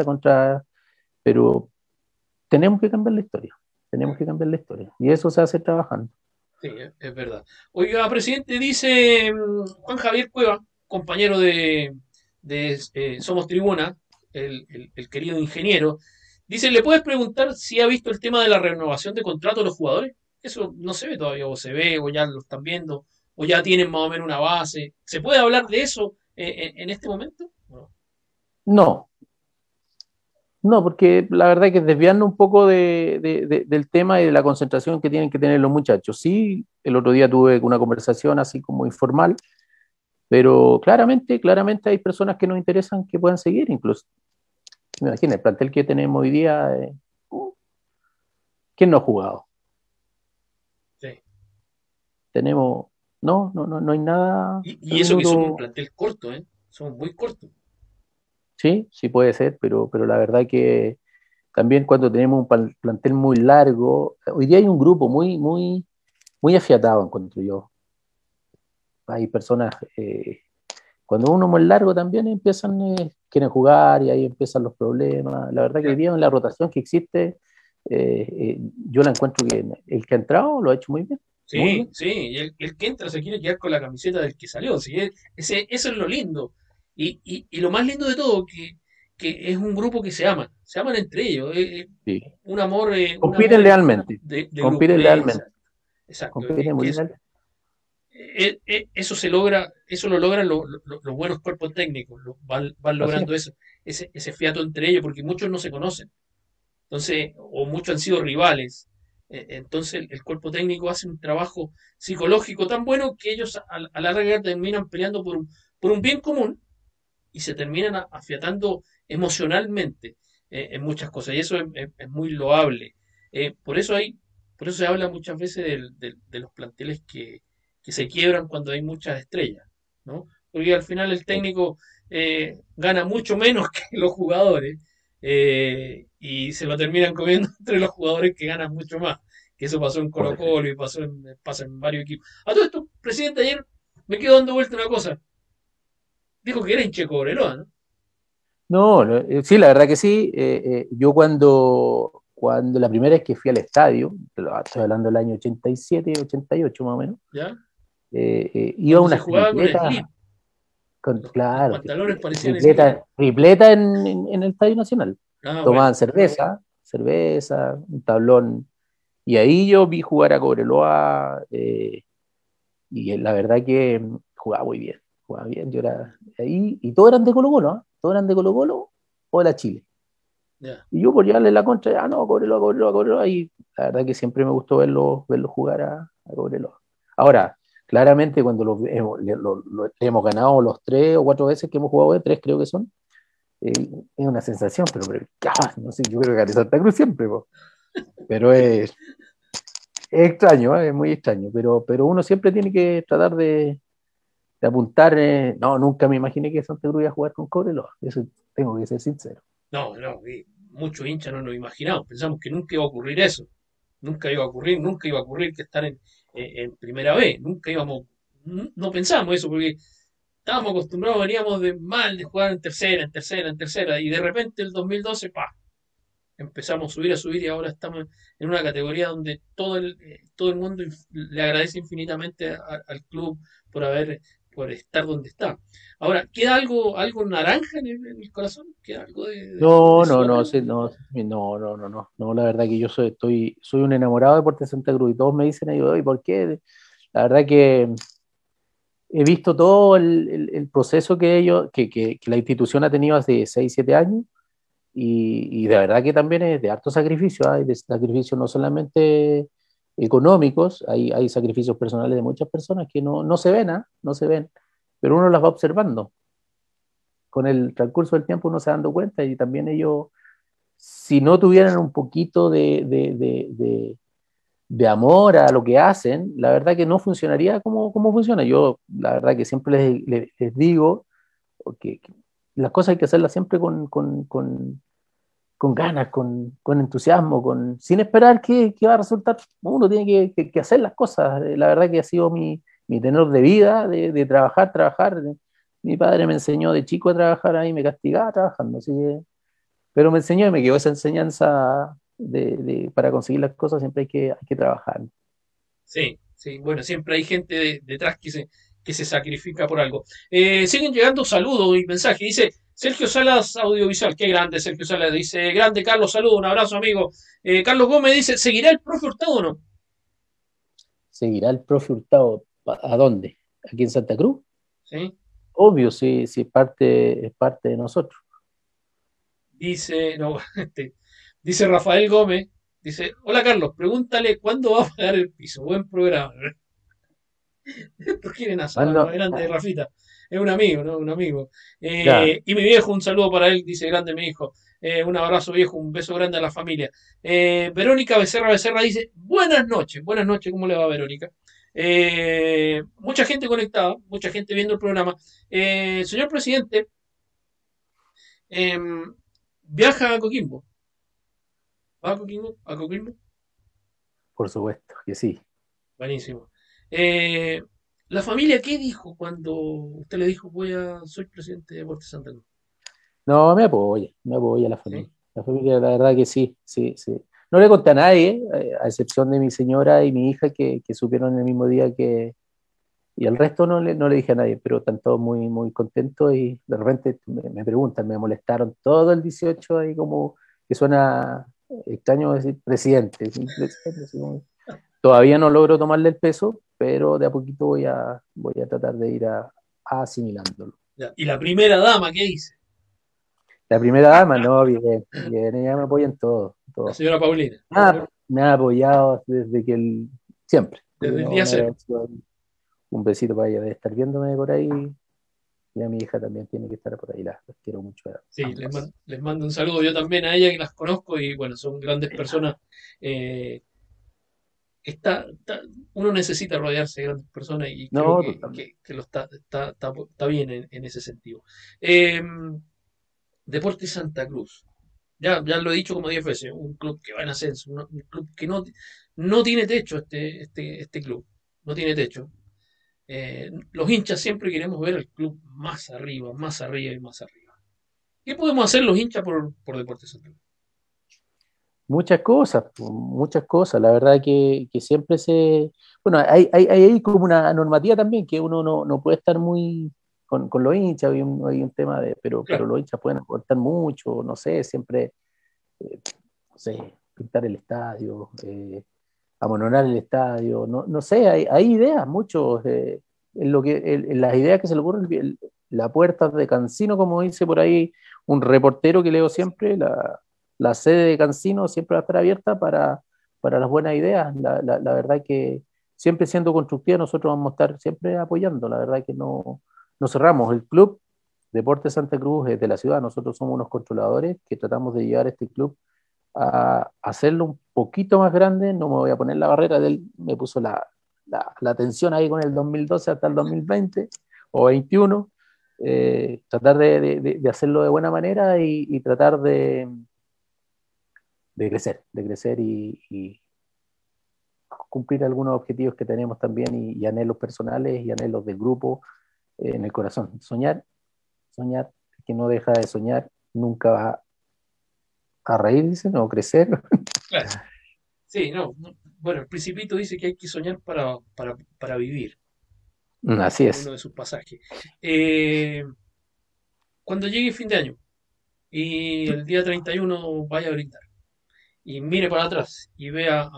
pero tenemos que cambiar la historia. Tenemos que cambiar la historia. Y eso se hace trabajando. Sí, es verdad. Oiga, presidente, dice Juan Javier Cueva, compañero de Somos Tribuna, el querido ingeniero, dice, ¿le puedes preguntar si ha visto el tema de la renovación de contrato de los jugadores? Eso no se ve todavía, o se ve, o ya lo están viendo, o ya tienen más o menos una base. ¿Se puede hablar de eso en este momento? No. No, no, porque la verdad que desviando un poco del tema y de la concentración que tienen que tener los muchachos. Sí, el otro día tuve una conversación así como informal, pero claramente hay personas que nos interesan que puedan seguir incluso. Imagina, el plantel que tenemos hoy día, ¿quién no ha jugado? Sí. Tenemos, no hay nada, Y eso que son un seguro. plantel corto, ¿eh? Son muy cortos. Sí, sí puede ser, pero la verdad que también cuando tenemos un plantel muy largo, hoy día hay un grupo muy afiatado, encuentro yo. Hay personas, cuando uno es muy largo también quieren jugar y ahí empiezan los problemas. La verdad que hoy día en la rotación que existe, yo la encuentro que el que ha entrado lo ha hecho muy bien, muy Sí, bien. sí, y el que entra se quiere quedar con la camiseta del que salió, sí, eso es lo lindo. Y lo más lindo de todo, que es un grupo que se aman entre ellos, Sí. un amor Compiten lealmente, de grupo, compiten lealmente, exacto, exacto, compiten muy lealmente. eso se logra, eso lo logran los buenos cuerpos técnicos, van Así logrando es. eso, ese fiato entre ellos, porque muchos no se conocen. Entonces, o muchos han sido rivales. Entonces, el cuerpo técnico hace un trabajo psicológico tan bueno que ellos a la larga terminan peleando por un bien común y se terminan afiatando emocionalmente. en muchas cosas, y eso es muy loable. Por eso por eso se habla muchas veces de los planteles que se quiebran cuando hay muchas estrellas, ¿no? Porque al final el técnico gana mucho menos que los jugadores, y se lo terminan comiendo entre los jugadores que ganan mucho más. Que eso pasó en Correcto. Colo-Colo y pasa en varios equipos. A todo esto, presidente, ayer me quedo dando vuelta una cosa. Dijo que era hincha de Cobreloa, ¿no? No, sí, la verdad que sí. Yo cuando la primera vez que fui al estadio, estoy hablando del año 87, 88 más o menos, ¿Ya? iba a Cuando se unas jugaba con tripletas, slip, los claro, pantalones parecían slip. tripleta en el Estadio Nacional. Ah, bueno. Tomaban cerveza, un tablón. Y ahí yo vi jugar a Cobreloa, y la verdad que jugaba muy bien. Jugaba bien, yo era ahí, y todos eran de Colo-Colo, ¿ah? Todos eran de Colo-Colo o de la Chile. Ya. Y yo por llevarle la contra, no, Cobreloa, Cobreloa, Cobreloa, y la verdad que siempre me gustó verlo jugar a Cobreloa. Ahora, claramente cuando le hemos ganado los 3 o 4 veces que hemos jugado, tres creo que son, es una sensación, pero no sé, yo creo que gané Santa Cruz siempre, po. Pero es extraño, es muy extraño, pero uno siempre tiene que tratar de apuntar, no, nunca me imaginé que Santa Cruz iba a jugar con Cobreloa, eso tengo que ser sincero. No, no, muchos hinchas no nos imaginamos. Pensamos que nunca iba a ocurrir eso. Nunca iba a ocurrir, nunca iba a ocurrir que estar en primera vez. Nunca íbamos, no pensamos eso porque estábamos acostumbrados, veníamos de mal de jugar en tercera, en tercera, en tercera. Y de repente el 2012, pa, empezamos a subir y ahora estamos en una categoría donde todo el mundo le agradece infinitamente al club por por estar donde está. Ahora, ¿queda algo naranja en el corazón? ¿Queda algo de No, no, no, ciudadano? sí, no, no, no, no, no, no, la verdad que yo soy un enamorado de Deportes Santa Cruz y todos me dicen, ¿y por qué? La verdad que he visto todo el proceso que la institución ha tenido hace 6 7 años, y de verdad que también es de harto sacrificio, hay de sacrificios no solamente económicos, hay sacrificios personales de muchas personas que no se ven, ¿ah? No se ven, pero uno las va observando. Con el transcurso del tiempo uno se va dando cuenta, y también ellos, si no tuvieran un poquito de amor a lo que hacen, la verdad que no funcionaría como funciona. Yo, la verdad que siempre les digo que las cosas hay que hacerlas siempre con ganas, con entusiasmo, sin esperar que va a resultar. Uno tiene que hacer las cosas. La verdad que ha sido mi tenor de vida, de trabajar, trabajar. Mi padre me enseñó de chico a trabajar ahí, me castigaba trabajando, así que, pero me enseñó y me quedó esa enseñanza para conseguir las cosas siempre hay que trabajar. Sí, sí, bueno, siempre hay gente detrás que se sacrifica por algo. Siguen llegando saludos y mensajes. Dice Sergio Salas Audiovisual, qué grande Sergio Salas. Dice, grande Carlos, saludos, un abrazo amigo. Carlos Gómez dice, ¿seguirá el profe Hurtado o no? ¿Seguirá el profe Hurtado a dónde? ¿Aquí en Santa Cruz? ¿Sí? Obvio, sí, sí, es parte de nosotros. Dice, no, dice Rafael Gómez, dice, hola Carlos, pregúntale cuándo va a pagar el piso. Buen programa. Estos quieren asado, no, ¿Cuándo? grande Rafita. Es un amigo, ¿no? Un amigo. Ya, Y mi viejo, un saludo para él, dice grande mi hijo. Un abrazo viejo, un beso grande a la familia. Verónica Becerra dice, buenas noches, ¿cómo le va Verónica? Mucha gente conectada, mucha gente viendo el programa. Señor presidente, viaja a Coquimbo. ¿Va a Coquimbo? ¿A Coquimbo? por supuesto que sí. Buenísimo. Eh, ¿La familia qué dijo cuando usted le dijo soy presidente de Deportes Santa Cruz? No, me apoya la ¿Sí? familia. La familia, la verdad que sí, sí, sí. No le conté a nadie, a excepción de mi señora y mi hija, que supieron el mismo día y el resto no le dije a nadie, pero están todos muy, muy contentos, y de repente me preguntan, me molestaron todo el 18 ahí, como que suena extraño decir presidente, sí, presidente, así como. Todavía no logro tomarle el peso, pero de a poquito voy a tratar de ir asimilándolo. Ya. ¿Y la primera dama qué dice? La primera dama, no, bien, bien, ella me apoya en todo, La todo. señora Paulina, Me ha apoyado desde siempre, así que desde el no, día me cero. agradezco. Un besito para ella, de estar viéndome por ahí. y a mi hija también tiene que estar por ahí, las quiero mucho a Sí, ambas. les mando un saludo yo también a ella, que las conozco y bueno, son grandes personas. eh, Uno necesita rodearse de grandes personas y creo No, totalmente. que lo está bien en ese sentido. Eh, Deportes Santa Cruz. Ya lo he dicho como 10 veces, un club que va en ascenso, un club que no tiene techo este club, no tiene techo. Los hinchas siempre queremos ver al club más arriba, más arriba y más arriba. ¿Qué podemos hacer los hinchas por Deportes Santa Cruz? Muchas cosas, muchas cosas. La verdad que siempre se... Bueno, hay como una normativa también que uno no puede estar muy con los hinchas, hay un tema de... Pero Claro, los hinchas pueden aportar mucho, no sé, siempre, no sé, pintar el estadio, amonorar el estadio, no sé, hay ideas, muchos, en las ideas que se le ocurren, la puerta de Cancino, como dice por ahí un reportero que leo siempre, la sede de Cancino siempre va a estar abierta para las buenas ideas. La verdad que siempre siendo constructiva nosotros vamos a estar siempre apoyando, la verdad que no cerramos. El club Deportes Santa Cruz es de la ciudad, nosotros somos unos controladores que tratamos de llevar este club a hacerlo un poquito más grande. No me voy a poner la barrera del, me puso la tensión ahí con el 2012 hasta el 2020 o 21, tratar de hacerlo de buena manera y tratar de crecer y cumplir algunos objetivos que tenemos también y anhelos personales y anhelos del grupo en el corazón. Soñar, que no deja de soñar, nunca va a reírse o crecer. claro. Sí, bueno, el Principito dice que hay que soñar para vivir Así en uno es. de sus pasajes. Eh, Cuando llegue fin de año y el día 31 vaya a brindar y mire para atrás y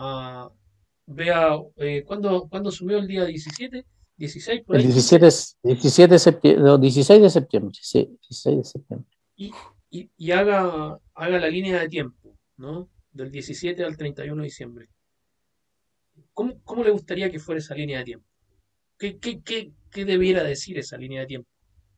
vea ¿cuándo subió el día 17 16 por El ahí, 15 17 de septiembre, no, 16 de septiembre, sí, 16 de septiembre. y, y haga la línea de tiempo, ¿no? Del 17 al 31 de diciembre. ¿Cómo le gustaría que fuera esa línea de tiempo? ¿Qué debiera decir esa línea de tiempo?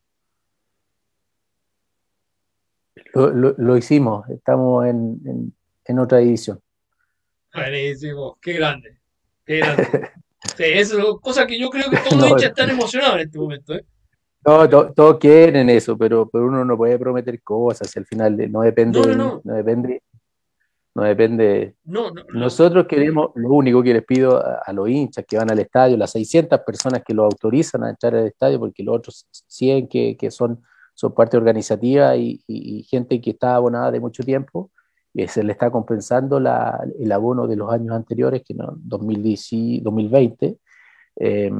Lo hicimos, estamos en otra edición. Buenísimo, qué grande, qué grande. Sí, eso es cosa que yo creo que todos los No, hinchas están emocionados en este momento, ¿eh? todos quieren eso, pero uno no puede prometer cosas, al final no depende No, de no, mí, no, no depende. no, no, Nosotros queremos, lo único que les pido a los hinchas que van al estadio, las 600 personas que lo autorizan a entrar al estadio, porque los otros 100 que son parte organizativa y gente que está abonada de mucho tiempo, se le está compensando el abono de los años anteriores, que no, 2010, 2020. Eh,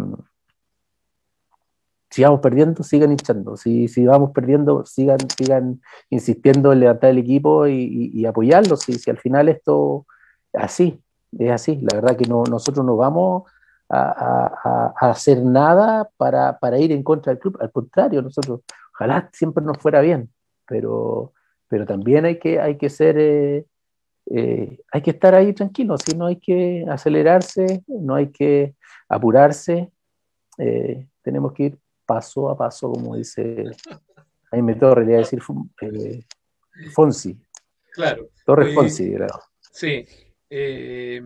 si vamos perdiendo, sigan hinchando. Si vamos perdiendo, sigan insistiendo en levantar el equipo y apoyarlo. Si al final esto así, es así. La verdad que nosotros no vamos a hacer nada para ir en contra del club. Al contrario, nosotros ojalá siempre nos fuera bien, pero también hay que ser, hay que estar ahí tranquilos, ¿sí? No hay que acelerarse, no hay que apurarse, tenemos que ir paso a paso, como dice Jaime Torres, le iba a decir Fonsi, claro. Torres Oye, Fonsi, creo. sí. eh,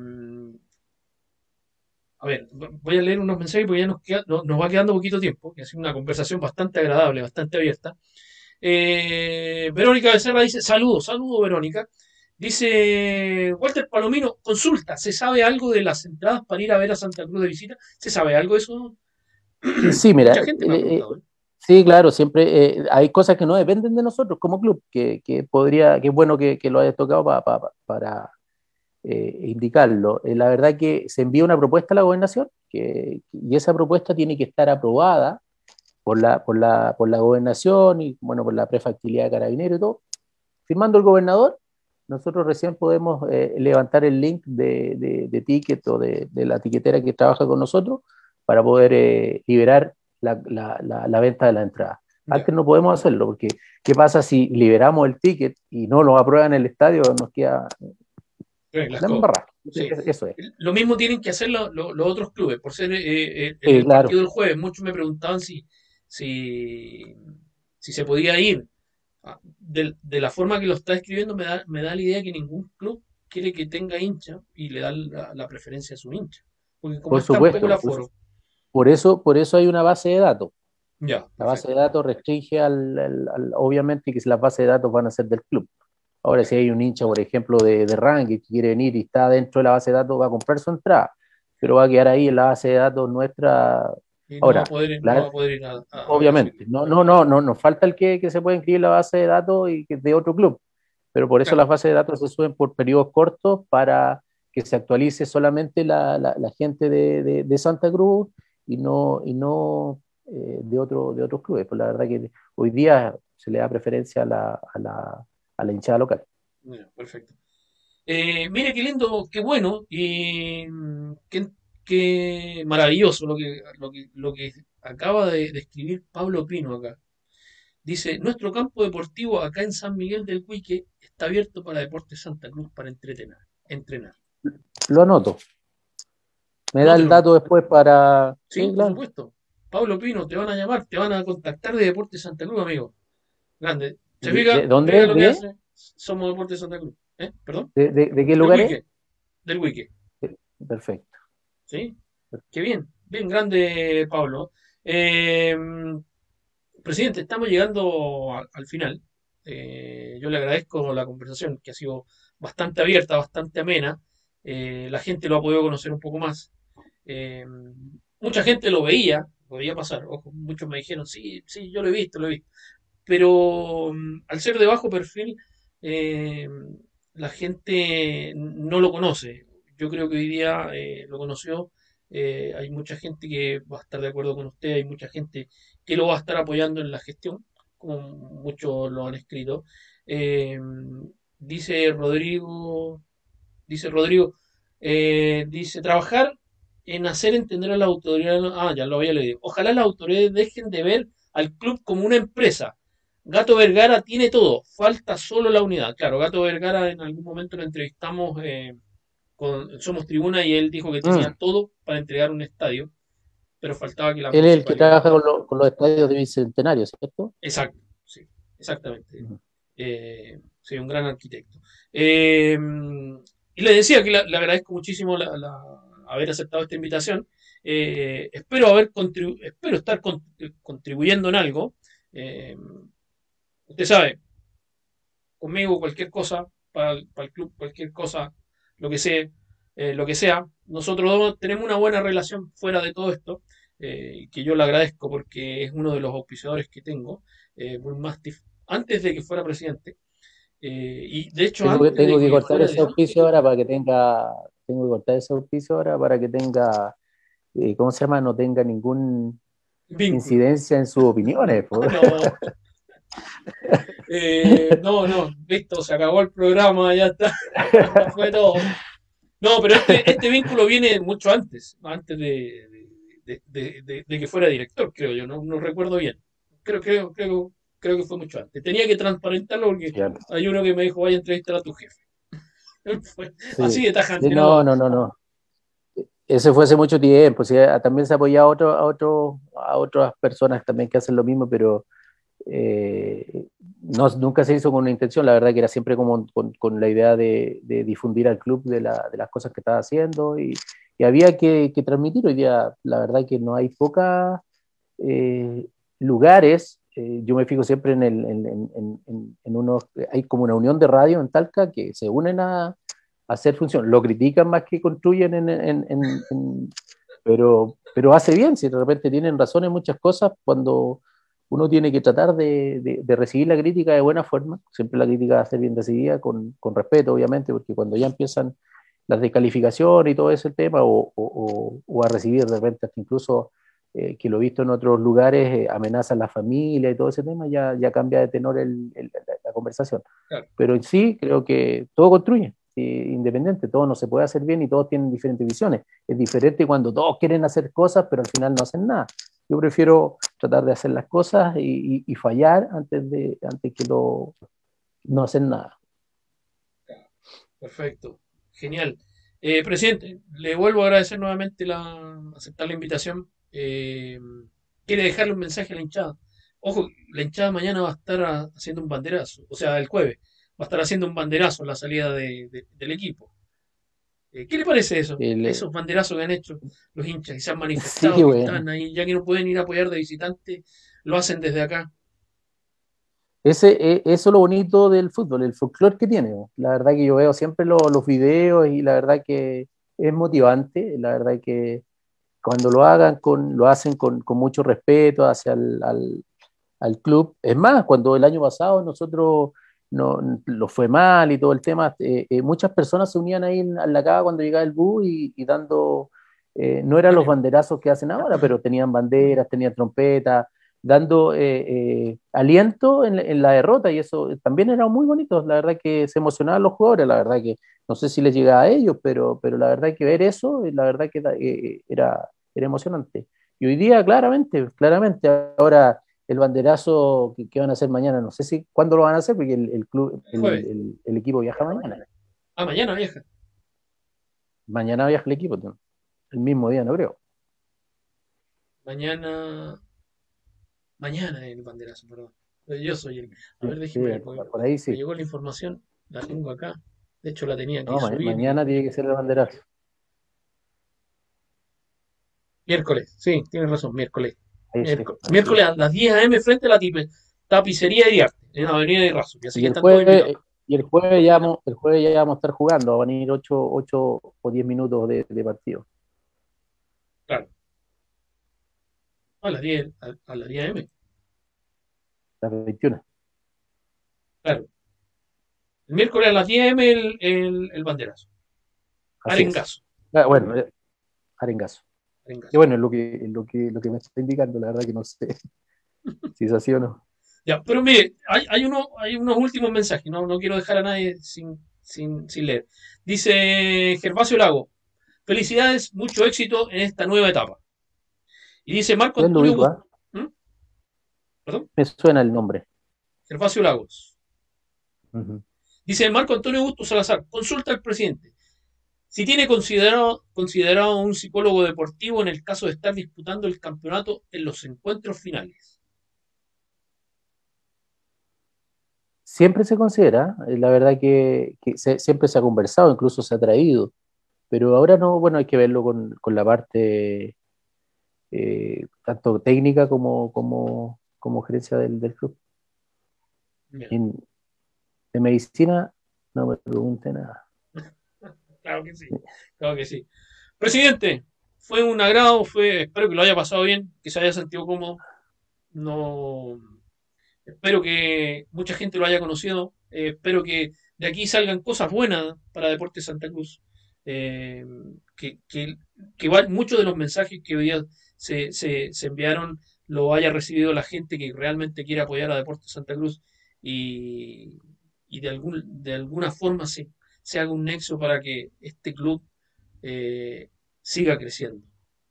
a ver, voy a leer unos mensajes porque ya nos va quedando poquito tiempo, que ha sido una conversación bastante agradable, bastante abierta. Verónica Becerra dice, saludos Verónica. Dice Walter Palomino, consulta, ¿se sabe algo de las entradas para ir a ver a Santa Cruz de visita? ¿Se sabe algo de eso? Sí, mira, Mucha gente me ha preguntado, ¿eh? sí, claro, siempre hay cosas que no dependen de nosotros como club, que es bueno que lo hayas tocado para indicarlo. La verdad que se envía una propuesta a la gobernación y esa propuesta tiene que estar aprobada por la gobernación y bueno, por la prefactibilidad de Carabineros y todo. Firmando el gobernador, nosotros recién podemos levantar el link de ticket o de la tiquetera que trabaja con nosotros para poder liberar la venta de la entrada. Ya, Antes no podemos hacerlo porque ¿qué pasa si liberamos el ticket y no lo aprueban en el estadio? Nos queda las la cosas. embarrada. Sí. Eso es. Lo mismo tienen que hacer los otros clubes, por ser en Sí, el claro. partido del jueves. Muchos me preguntaban si, si se podía ir. De la forma que lo está escribiendo me da la idea que ningún club quiere que tenga hincha y le da la preferencia a su hincha. Porque como Por es tan poco el supuesto, aforo, por eso hay una base de datos. ya, La base de perfecto. datos restringe obviamente que las bases de datos van a ser del club. Ahora, Ya. si hay un hincha, por ejemplo, de Rangers que quiere venir y está dentro de la base de datos, va a comprar su entrada, pero va a quedar ahí en la base de datos nuestra. Y Ahora, no va a poder ir a ver al obviamente, final. no, nos falta el que se puede inscribir en la base de datos y que es de otro club, pero por eso Claro. las bases de datos se suben por periodos cortos para que se actualice solamente la gente de Santa Cruz y no de otros clubes. Pues la verdad que hoy día se le da preferencia a la hinchada local. Ya, perfecto. Mire qué lindo, qué bueno y qué maravilloso lo que acaba de escribir Pablo Pino acá. Dice, nuestro campo deportivo acá en San Miguel del Quique está abierto para Deportes Santa Cruz para entrenar. Lo anoto. Me da el Anótelo. dato después para... Sí, Sí, por claro. supuesto. Pablo Pino, te van a llamar, te van a contactar de Deportes Santa Cruz, amigo. Grande. ¿Se ¿De fija? dónde Fija es? lo que hace. Somos Deportes Santa Cruz. ¿Eh? ¿Perdón? ¿De qué Del lugar es? Quique. Del Quique. Perfecto. ¿Sí? Qué bien. Bien grande, Pablo. Eh, Presidente, estamos llegando al final. Yo le agradezco la conversación, que ha sido bastante abierta, bastante amena. La gente lo ha podido conocer un poco más. Eh, Mucha gente lo veía pasar. Ojo, muchos me dijeron, sí, sí, yo lo he visto, lo he visto. Pero al ser de bajo perfil, eh, la gente no lo conoce. Yo creo que hoy día lo conoció. Hay mucha gente que va a estar de acuerdo con usted, hay mucha gente que lo va a estar apoyando en la gestión, como muchos lo han escrito. Eh, dice Rodrigo, dice Rodrigo, dice trabajar en hacer entender a las autoridades, ya lo había leído. Ojalá las autoridades dejen de ver al club como una empresa. Gato Vergara tiene todo, falta solo la unidad. Claro, Gato Vergara en algún momento lo entrevistamos con Somos Tribuna y él dijo que tenía Mm. todo para entregar un estadio, pero faltaba que la Él es el que municipalidad. trabaja con los estadios de Bicentenario, ¿cierto? Exacto, sí, exactamente. Ujú. Sí, un gran arquitecto. Eh, y le decía que le agradezco muchísimo haber aceptado esta invitación. Espero estar contribuyendo en algo. Eh, Usted sabe, conmigo cualquier cosa, para el club, cualquier cosa, lo que sea, lo que sea. Nosotros dos tenemos una buena relación fuera de todo esto, que yo le agradezco porque es uno de los auspiciadores que tengo, Bull Mastiff, antes de que fuera presidente. Y de hecho, antes de Tengo que que cortar fuera ese director, auspicio ahora para que tenga, tengo que cortar ese auspicio ahora para que tenga, ¿cómo se llama? No tenga ninguna vínculo. incidencia en sus opiniones, po. No, no, listo, se acabó el programa, ya está, fue todo. No, pero este vínculo viene mucho antes, antes de que fuera director, creo yo, no recuerdo bien. Creo que fue mucho antes. Tenía que transparentarlo porque Ya. hay uno que me dijo, vaya a entrevistar a tu jefe. Sí, Así de sí, tajante, no, ¿no? no, no, no. Ese fue hace mucho tiempo, sí, también se apoya a otras personas también que hacen lo mismo, pero no, nunca se hizo con una intención, la verdad que era siempre como con la idea de difundir al club de las cosas que estaba haciendo y había que transmitir. Hoy día, la verdad que no hay pocos lugares, yo me fijo siempre en unos, hay como una unión de radio en Talca que se unen a hacer función, lo critican más que construyen pero hace bien, si de repente tienen razón en muchas cosas, cuando uno tiene que tratar de recibir la crítica de buena forma, siempre la crítica va a ser bien recibida, con respeto, obviamente, porque cuando ya empiezan las descalificaciones y todo ese tema, o a recibir de repente hasta incluso, que lo he visto en otros lugares, amenazan a la familia y todo ese tema, ya cambia de tenor la conversación. Claro, Pero en sí creo que todo construye, independiente, todo no se puede hacer bien y todos tienen diferentes visiones. Es diferente cuando todos quieren hacer cosas, pero al final no hacen nada. Yo prefiero tratar de hacer las cosas y fallar antes que no hacer nada. perfecto. Genial. Presidente, le vuelvo a agradecer nuevamente aceptar la invitación. quiere dejarle un mensaje a la hinchada. Ojo, la hinchada mañana va a estar haciendo un banderazo, o sea, el jueves, va a estar haciendo un banderazo en la salida del equipo. ¿Qué le parece eso? El, Esos banderazos que han hecho los hinchas, que se han sí, manifestado, que bueno. están ahí, ya que no pueden ir a apoyar de visitante, lo hacen desde acá. Eso es lo bonito del fútbol, el folclore que tiene. La verdad que yo veo siempre los videos y la verdad que es motivante. La verdad que cuando lo hacen con mucho respeto hacia al club. Es más, cuando el año pasado nosotros no, lo fue mal y todo el tema, muchas personas se unían ahí en la cava cuando llegaba el bus y dando, no eran los Ánimo. banderazos que hacen ahora, pero tenían banderas, tenían trompetas, dando aliento en la derrota y eso también era muy bonito. La verdad que se emocionaban los jugadores, la verdad que no sé si les llegaba a ellos, pero la verdad que ver eso, la verdad que era emocionante. Y hoy día, claramente, ahora el banderazo que van a hacer mañana, no sé si cuándo lo van a hacer, porque el club, El jueves. el equipo viaja mañana. Ah, mañana viaja. Mañana viaja el equipo, ¿no? El mismo día, no creo. Mañana. Mañana el banderazo, perdón. Yo soy el. A ver, Sí, déjeme ver, porque por ahí me sí. llegó la información, la tengo acá. De hecho, la tenía que No, subir y. mañana tiene que ser el banderazo. Miércoles, sí, tienes razón, miércoles. Ahí sí, así Miércoles es. a las 10 a.m. frente a la tapicería de Iriarte, en la avenida de Razo. Así Y que el están todos invitados. jueves, el jueves ya vamos a estar jugando, van a ir 8 o 10 minutos de partido. Claro, a las 10, a las 10 a.m. Las 21. Claro. El miércoles a las 10 a.m. el banderazo. Así es. Arengazo. Ah, bueno, arengazo. Y Arengazo. bueno, lo que me está indicando, la verdad que no sé si es así o no. Ya, pero mire, hay unos últimos mensajes, no quiero dejar a nadie sin leer. Dice Gervasio Lago, felicidades, mucho éxito en esta nueva etapa. Y dice Marco Ya lo Antonio ubico, Augusto, ¿ah? ¿Mm? ¿Perdón? Me suena el nombre. Gervasio Lagos. Ujú. Dice Marco Antonio Augusto Salazar, consulta al presidente. Si tiene considerado un psicólogo deportivo en el caso de estar disputando el campeonato en los encuentros finales. Siempre se considera, la verdad que siempre se ha conversado, incluso se ha traído, pero ahora no, bueno, hay que verlo con la parte tanto técnica como gerencia del club. Bien, En, de medicina no me pregunte nada. claro que sí, claro que sí. Presidente, fue un agrado, espero que lo haya pasado bien, que se haya sentido cómodo. No, espero que mucha gente lo haya conocido. Espero que de aquí salgan cosas buenas para Deportes Santa Cruz. Eh, que, que, muchos de los mensajes que hoy día se enviaron lo haya recibido la gente que realmente quiere apoyar a Deportes Santa Cruz y, y de alguna forma se haga un nexo para que este club siga creciendo.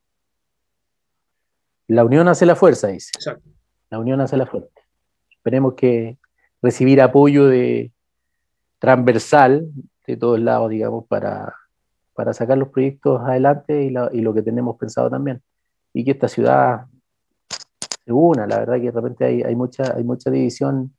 La unión hace la fuerza, dice. Exacto. La unión hace la fuerza. Esperemos que recibir apoyo transversal de todos lados, digamos, para sacar los proyectos adelante y lo que tenemos pensado también. Y que esta ciudad se una, la verdad que de repente hay mucha división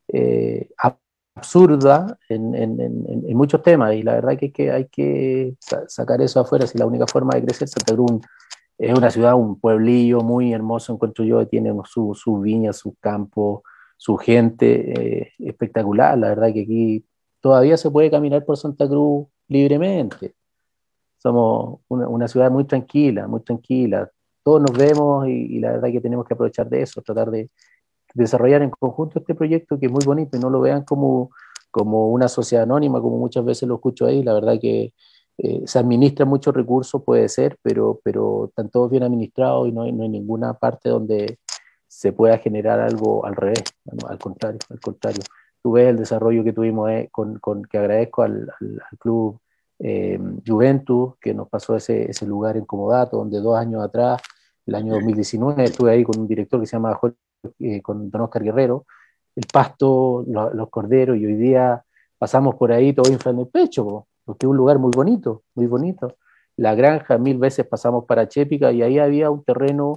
absurda en muchos temas y la verdad que hay que sacar eso afuera, si la única forma de crecer. Santa Cruz es una ciudad, un pueblillo muy hermoso, encuentro yo, tiene sus viñas, sus campos, su gente espectacular, la verdad que aquí todavía se puede caminar por Santa Cruz libremente. Somos una ciudad muy tranquila, muy tranquila. Todos nos vemos y la verdad que tenemos que aprovechar de eso, tratar de desarrollar en conjunto este proyecto que es muy bonito y no lo vean como una sociedad anónima, como muchas veces lo escucho ahí. La verdad que se administran muchos recursos, puede ser, pero están todos bien administrados y no hay ninguna parte donde se pueda generar algo al revés. Bueno, al contrario, al contrario. Tú ves el desarrollo que tuvimos que agradezco al club Juventus, que nos pasó ese lugar en Comodato, donde 2 años atrás, el año 2019, estuve ahí con un director que se llama Jorge, con don Oscar Guerrero, el pasto, los corderos, y hoy día pasamos por ahí todo inflando el pecho, porque es un lugar muy bonito, muy bonito. La granja, 1000 veces pasamos para Chépica y ahí había un terreno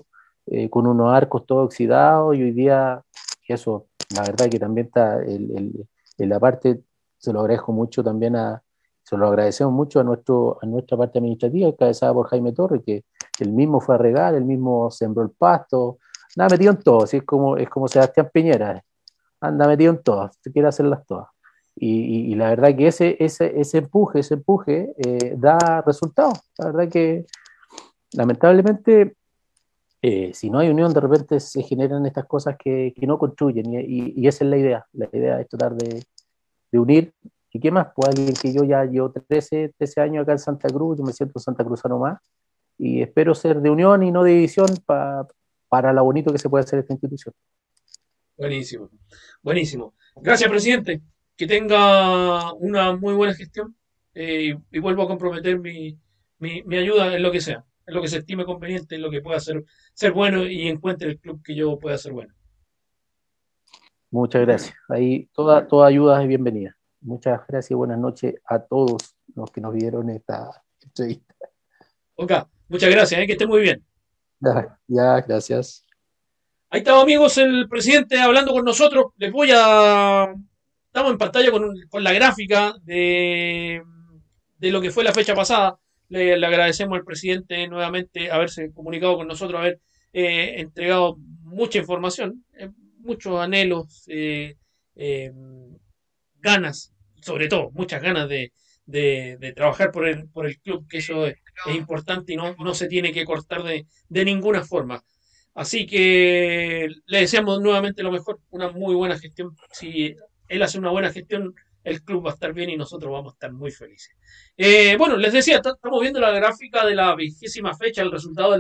con unos arcos todos oxidados, y hoy día eso, la verdad que también está en la parte, se lo agradezco mucho también se lo agradecemos mucho a nuestra parte administrativa, encabezada por Jaime Torres, que el mismo fue a regar, el mismo sembró el pasto, nada, metido en todo, así es como Sebastián Piñera, anda metido en todas, se quiere hacerlas todas. Y la verdad que ese empuje da resultados. La verdad que lamentablemente, si no hay unión, de repente se generan estas cosas que no construyen, y esa es la idea. La idea es tratar de unir. ¿Y qué más? Pues alguien que yo ya llevo 13 años acá en Santa Cruz, yo me siento Santa Cruzano más, y espero ser de unión y no de división para lo bonito que se puede hacer esta institución. Buenísimo, buenísimo. Gracias, presidente. Que tenga una muy buena gestión, y vuelvo a comprometer mi ayuda en lo que sea, en lo que se estime conveniente, en lo que pueda ser bueno y encuentre el club que yo pueda ser bueno. Muchas gracias. Ahí toda ayuda es bienvenida. Muchas gracias y buenas noches a todos los que nos vieron esta entrevista. Ok, muchas gracias, que esté muy bien. Ya, gracias. Ahí estaba, amigos, el presidente hablando con nosotros. Estamos en pantalla con la gráfica de lo que fue la fecha pasada. Le agradecemos al presidente nuevamente haberse comunicado con nosotros, haber entregado mucha información, muchos anhelos, eh, ganas, sobre todo, muchas ganas de trabajar por el club, que eso es importante y no se tiene que cortar de ninguna forma. Así que le deseamos nuevamente lo mejor, una muy buena gestión. Si él hace una buena gestión, el club va a estar bien y nosotros vamos a estar muy felices. Bueno, les decía, estamos viendo la gráfica de la 20ª fecha, el resultado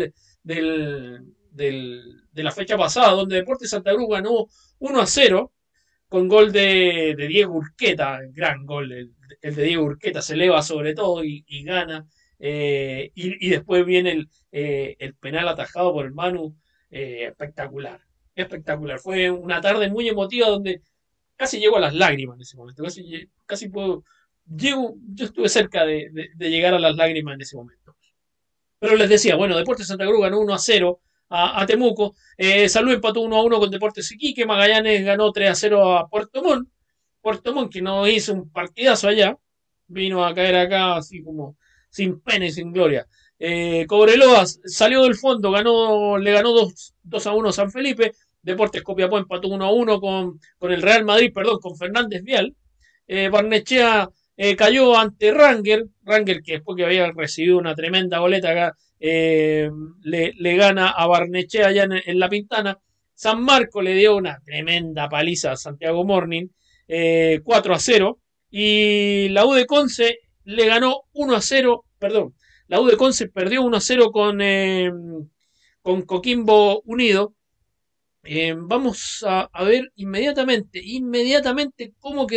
de la fecha pasada, donde Deportes Santa Cruz ganó 1-0 con gol de Diego Urqueta, gran gol, el de Diego Urqueta se eleva sobre todo y gana. Y después viene el penal atajado por el Manu, espectacular, espectacular. Fue una tarde muy emotiva donde casi llego a las lágrimas en ese momento, casi puedo, yo estuve cerca de llegar a las lágrimas en ese momento. Pero les decía, bueno, Deportes Santa Cruz ganó 1-0 a Temuco. San Luis empató 1-1 con Deportes Iquique. Magallanes ganó 3-0 a Puerto Montt. Puerto Montt, que no hizo un partidazo allá, vino a caer acá así como sin pena y sin gloria. Cobreloa salió del fondo, le ganó 2-1 a San Felipe. Deportes Copiapó empató 1-1 con el Real Madrid, perdón, con Fernández Vial. Barnechea cayó ante Ranger que después que había recibido una tremenda boleta acá, le gana a Barnechea allá en La Pintana. San Marco le dio una tremenda paliza a Santiago Morning, 4-0, y la U de Conce le ganó 1-0, perdón, la U de Conce perdió 1-0 con Coquimbo Unido. Vamos a ver inmediatamente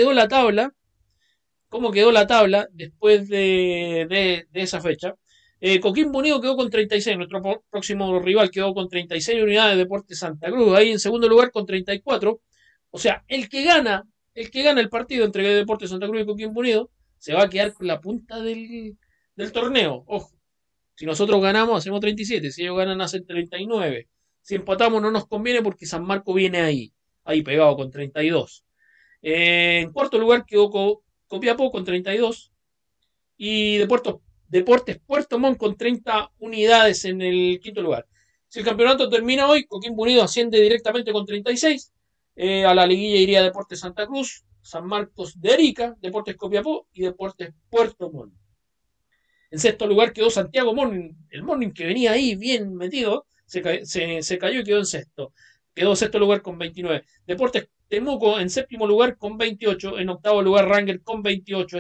cómo quedó la tabla después de esa fecha. Coquimbo Unido quedó con 36, nuestro próximo rival quedó con 36 unidades, Deportes Santa Cruz, ahí en segundo lugar con 34. O sea, el que gana el partido entre Deportes Santa Cruz y Coquimbo Unido se va a quedar con la punta del torneo. Ojo, si nosotros ganamos hacemos 37, si ellos ganan hacen 39. Si empatamos no nos conviene porque San Marco viene ahí pegado con 32. En cuarto lugar quedó Copiapó con 32 y Deportes Puerto Montt con 30 unidades en el quinto lugar. Si el campeonato termina hoy, Coquimbo Unido asciende directamente con 36. A la liguilla iría Deportes Santa Cruz, San Marcos de Arica, Deportes Copiapó y Deportes Puerto Montt. En sexto lugar quedó Santiago Morning, el Morning que venía ahí bien metido, se cayó y quedó en sexto. Quedó en sexto lugar con 29. Deportes Temuco en séptimo lugar con 28. En octavo lugar Ranger con 28.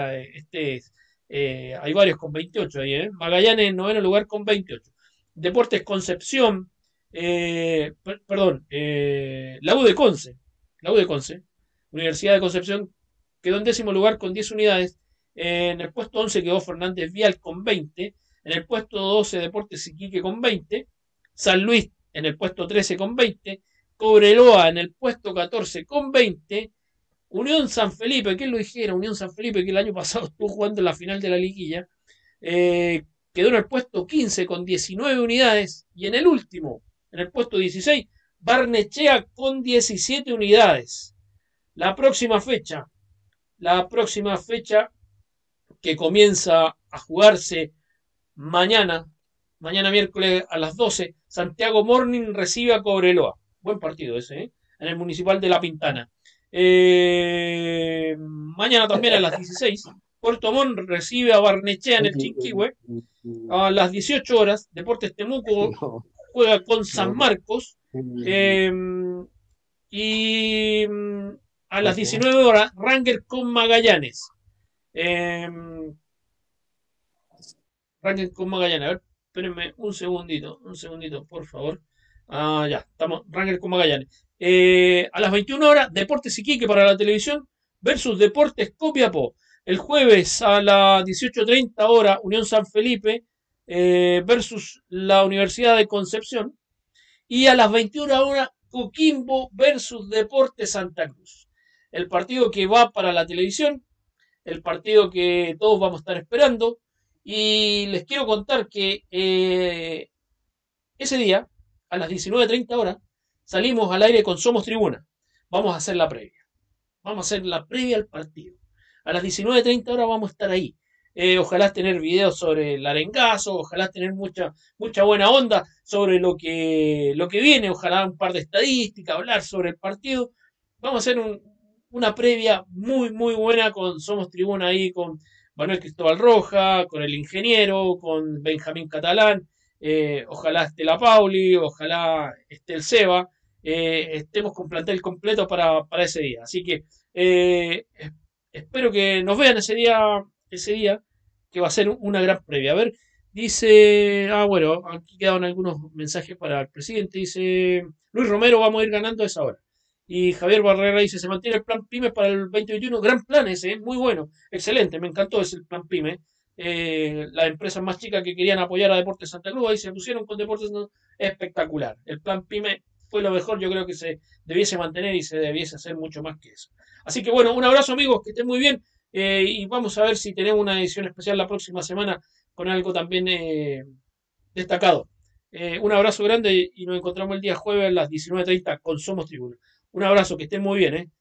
Hay varios con 28 ahí. Magallanes en noveno lugar con 28. Deportes Concepción, perdón, la U de Conce. La U de Conce. Universidad de Concepción quedó en décimo lugar con 10 unidades. En el puesto 11 quedó Fernández Vial con 20. En el puesto 12 Deportes Iquique con 20. San Luis en el puesto 13 con 20. Cobreloa en el puesto 14 con 20. Unión San Felipe, ¿quién lo dijera? Unión San Felipe, que el año pasado estuvo jugando en la final de la liguilla, quedó en el puesto 15 con 19 unidades. Y en el último, En el puesto 16, Barnechea con 17 unidades. La próxima fecha, la próxima fecha que comienza a jugarse mañana, mañana miércoles a las 12, Santiago Morning recibe a Cobreloa. Buen partido ese, ¿eh? En el Municipal de La Pintana. Mañana también a las 16, Puerto Montt recibe a Barnechea en el Chinquihue. A las 18 horas, Deportes Temuco No, juega con San no. Marcos. Eh, y a las 19 horas, Ranger con Magallanes. Eh, Ranger con Magallanes. A ver, espérenme un segundito, por favor. Ah, ya, estamos. Ranger con Magallanes. A las 21 horas, Deportes Iquique para la televisión versus Deportes Copiapó. El jueves a las 18:30 horas, Unión San Felipe versus la Universidad de Concepción. Y a las 21 horas, Coquimbo versus Deportes Santa Cruz. El partido que va para la televisión, el partido que todos vamos a estar esperando. Y les quiero contar que ese día, a las 19:30 horas, salimos al aire con Somos Tribuna. Vamos a hacer la previa. Vamos a hacer la previa al partido. A las 19:30 horas vamos a estar ahí. Ojalá tener videos sobre el arengazo, ojalá tener mucha buena onda sobre lo que viene, ojalá un par de estadísticas, hablar sobre el partido. Vamos a hacer una previa muy buena con Somos Tribuna ahí, con Manuel Cristóbal Roja, con el ingeniero, con Benjamín Catalán, ojalá esté la Pauli, ojalá esté el Seba, estemos con plantel completo para ese día. Así que eh, espero que nos vean ese día, que va a ser una gran previa. A ver, dice, bueno, aquí quedan algunos mensajes para el presidente. Dice, Luis Romero, vamos a ir ganando a esa hora. Y Javier Barrera dice, se mantiene el plan PYME para el 2021. Gran plan ese, muy bueno, excelente, me encantó ese plan PYME. Las empresas más chicas que querían apoyar a Deportes Santa Cruz ahí se pusieron con Deportes espectacular. El plan PYME fue lo mejor, yo creo que se debiese mantener y se debiese hacer mucho más que eso. Así que bueno, un abrazo amigos, que estén muy bien y vamos a ver si tenemos una edición especial la próxima semana con algo también destacado. Un abrazo grande y nos encontramos el día jueves a las 19:30 con Somos Tribuna. Un abrazo, que estén muy bien.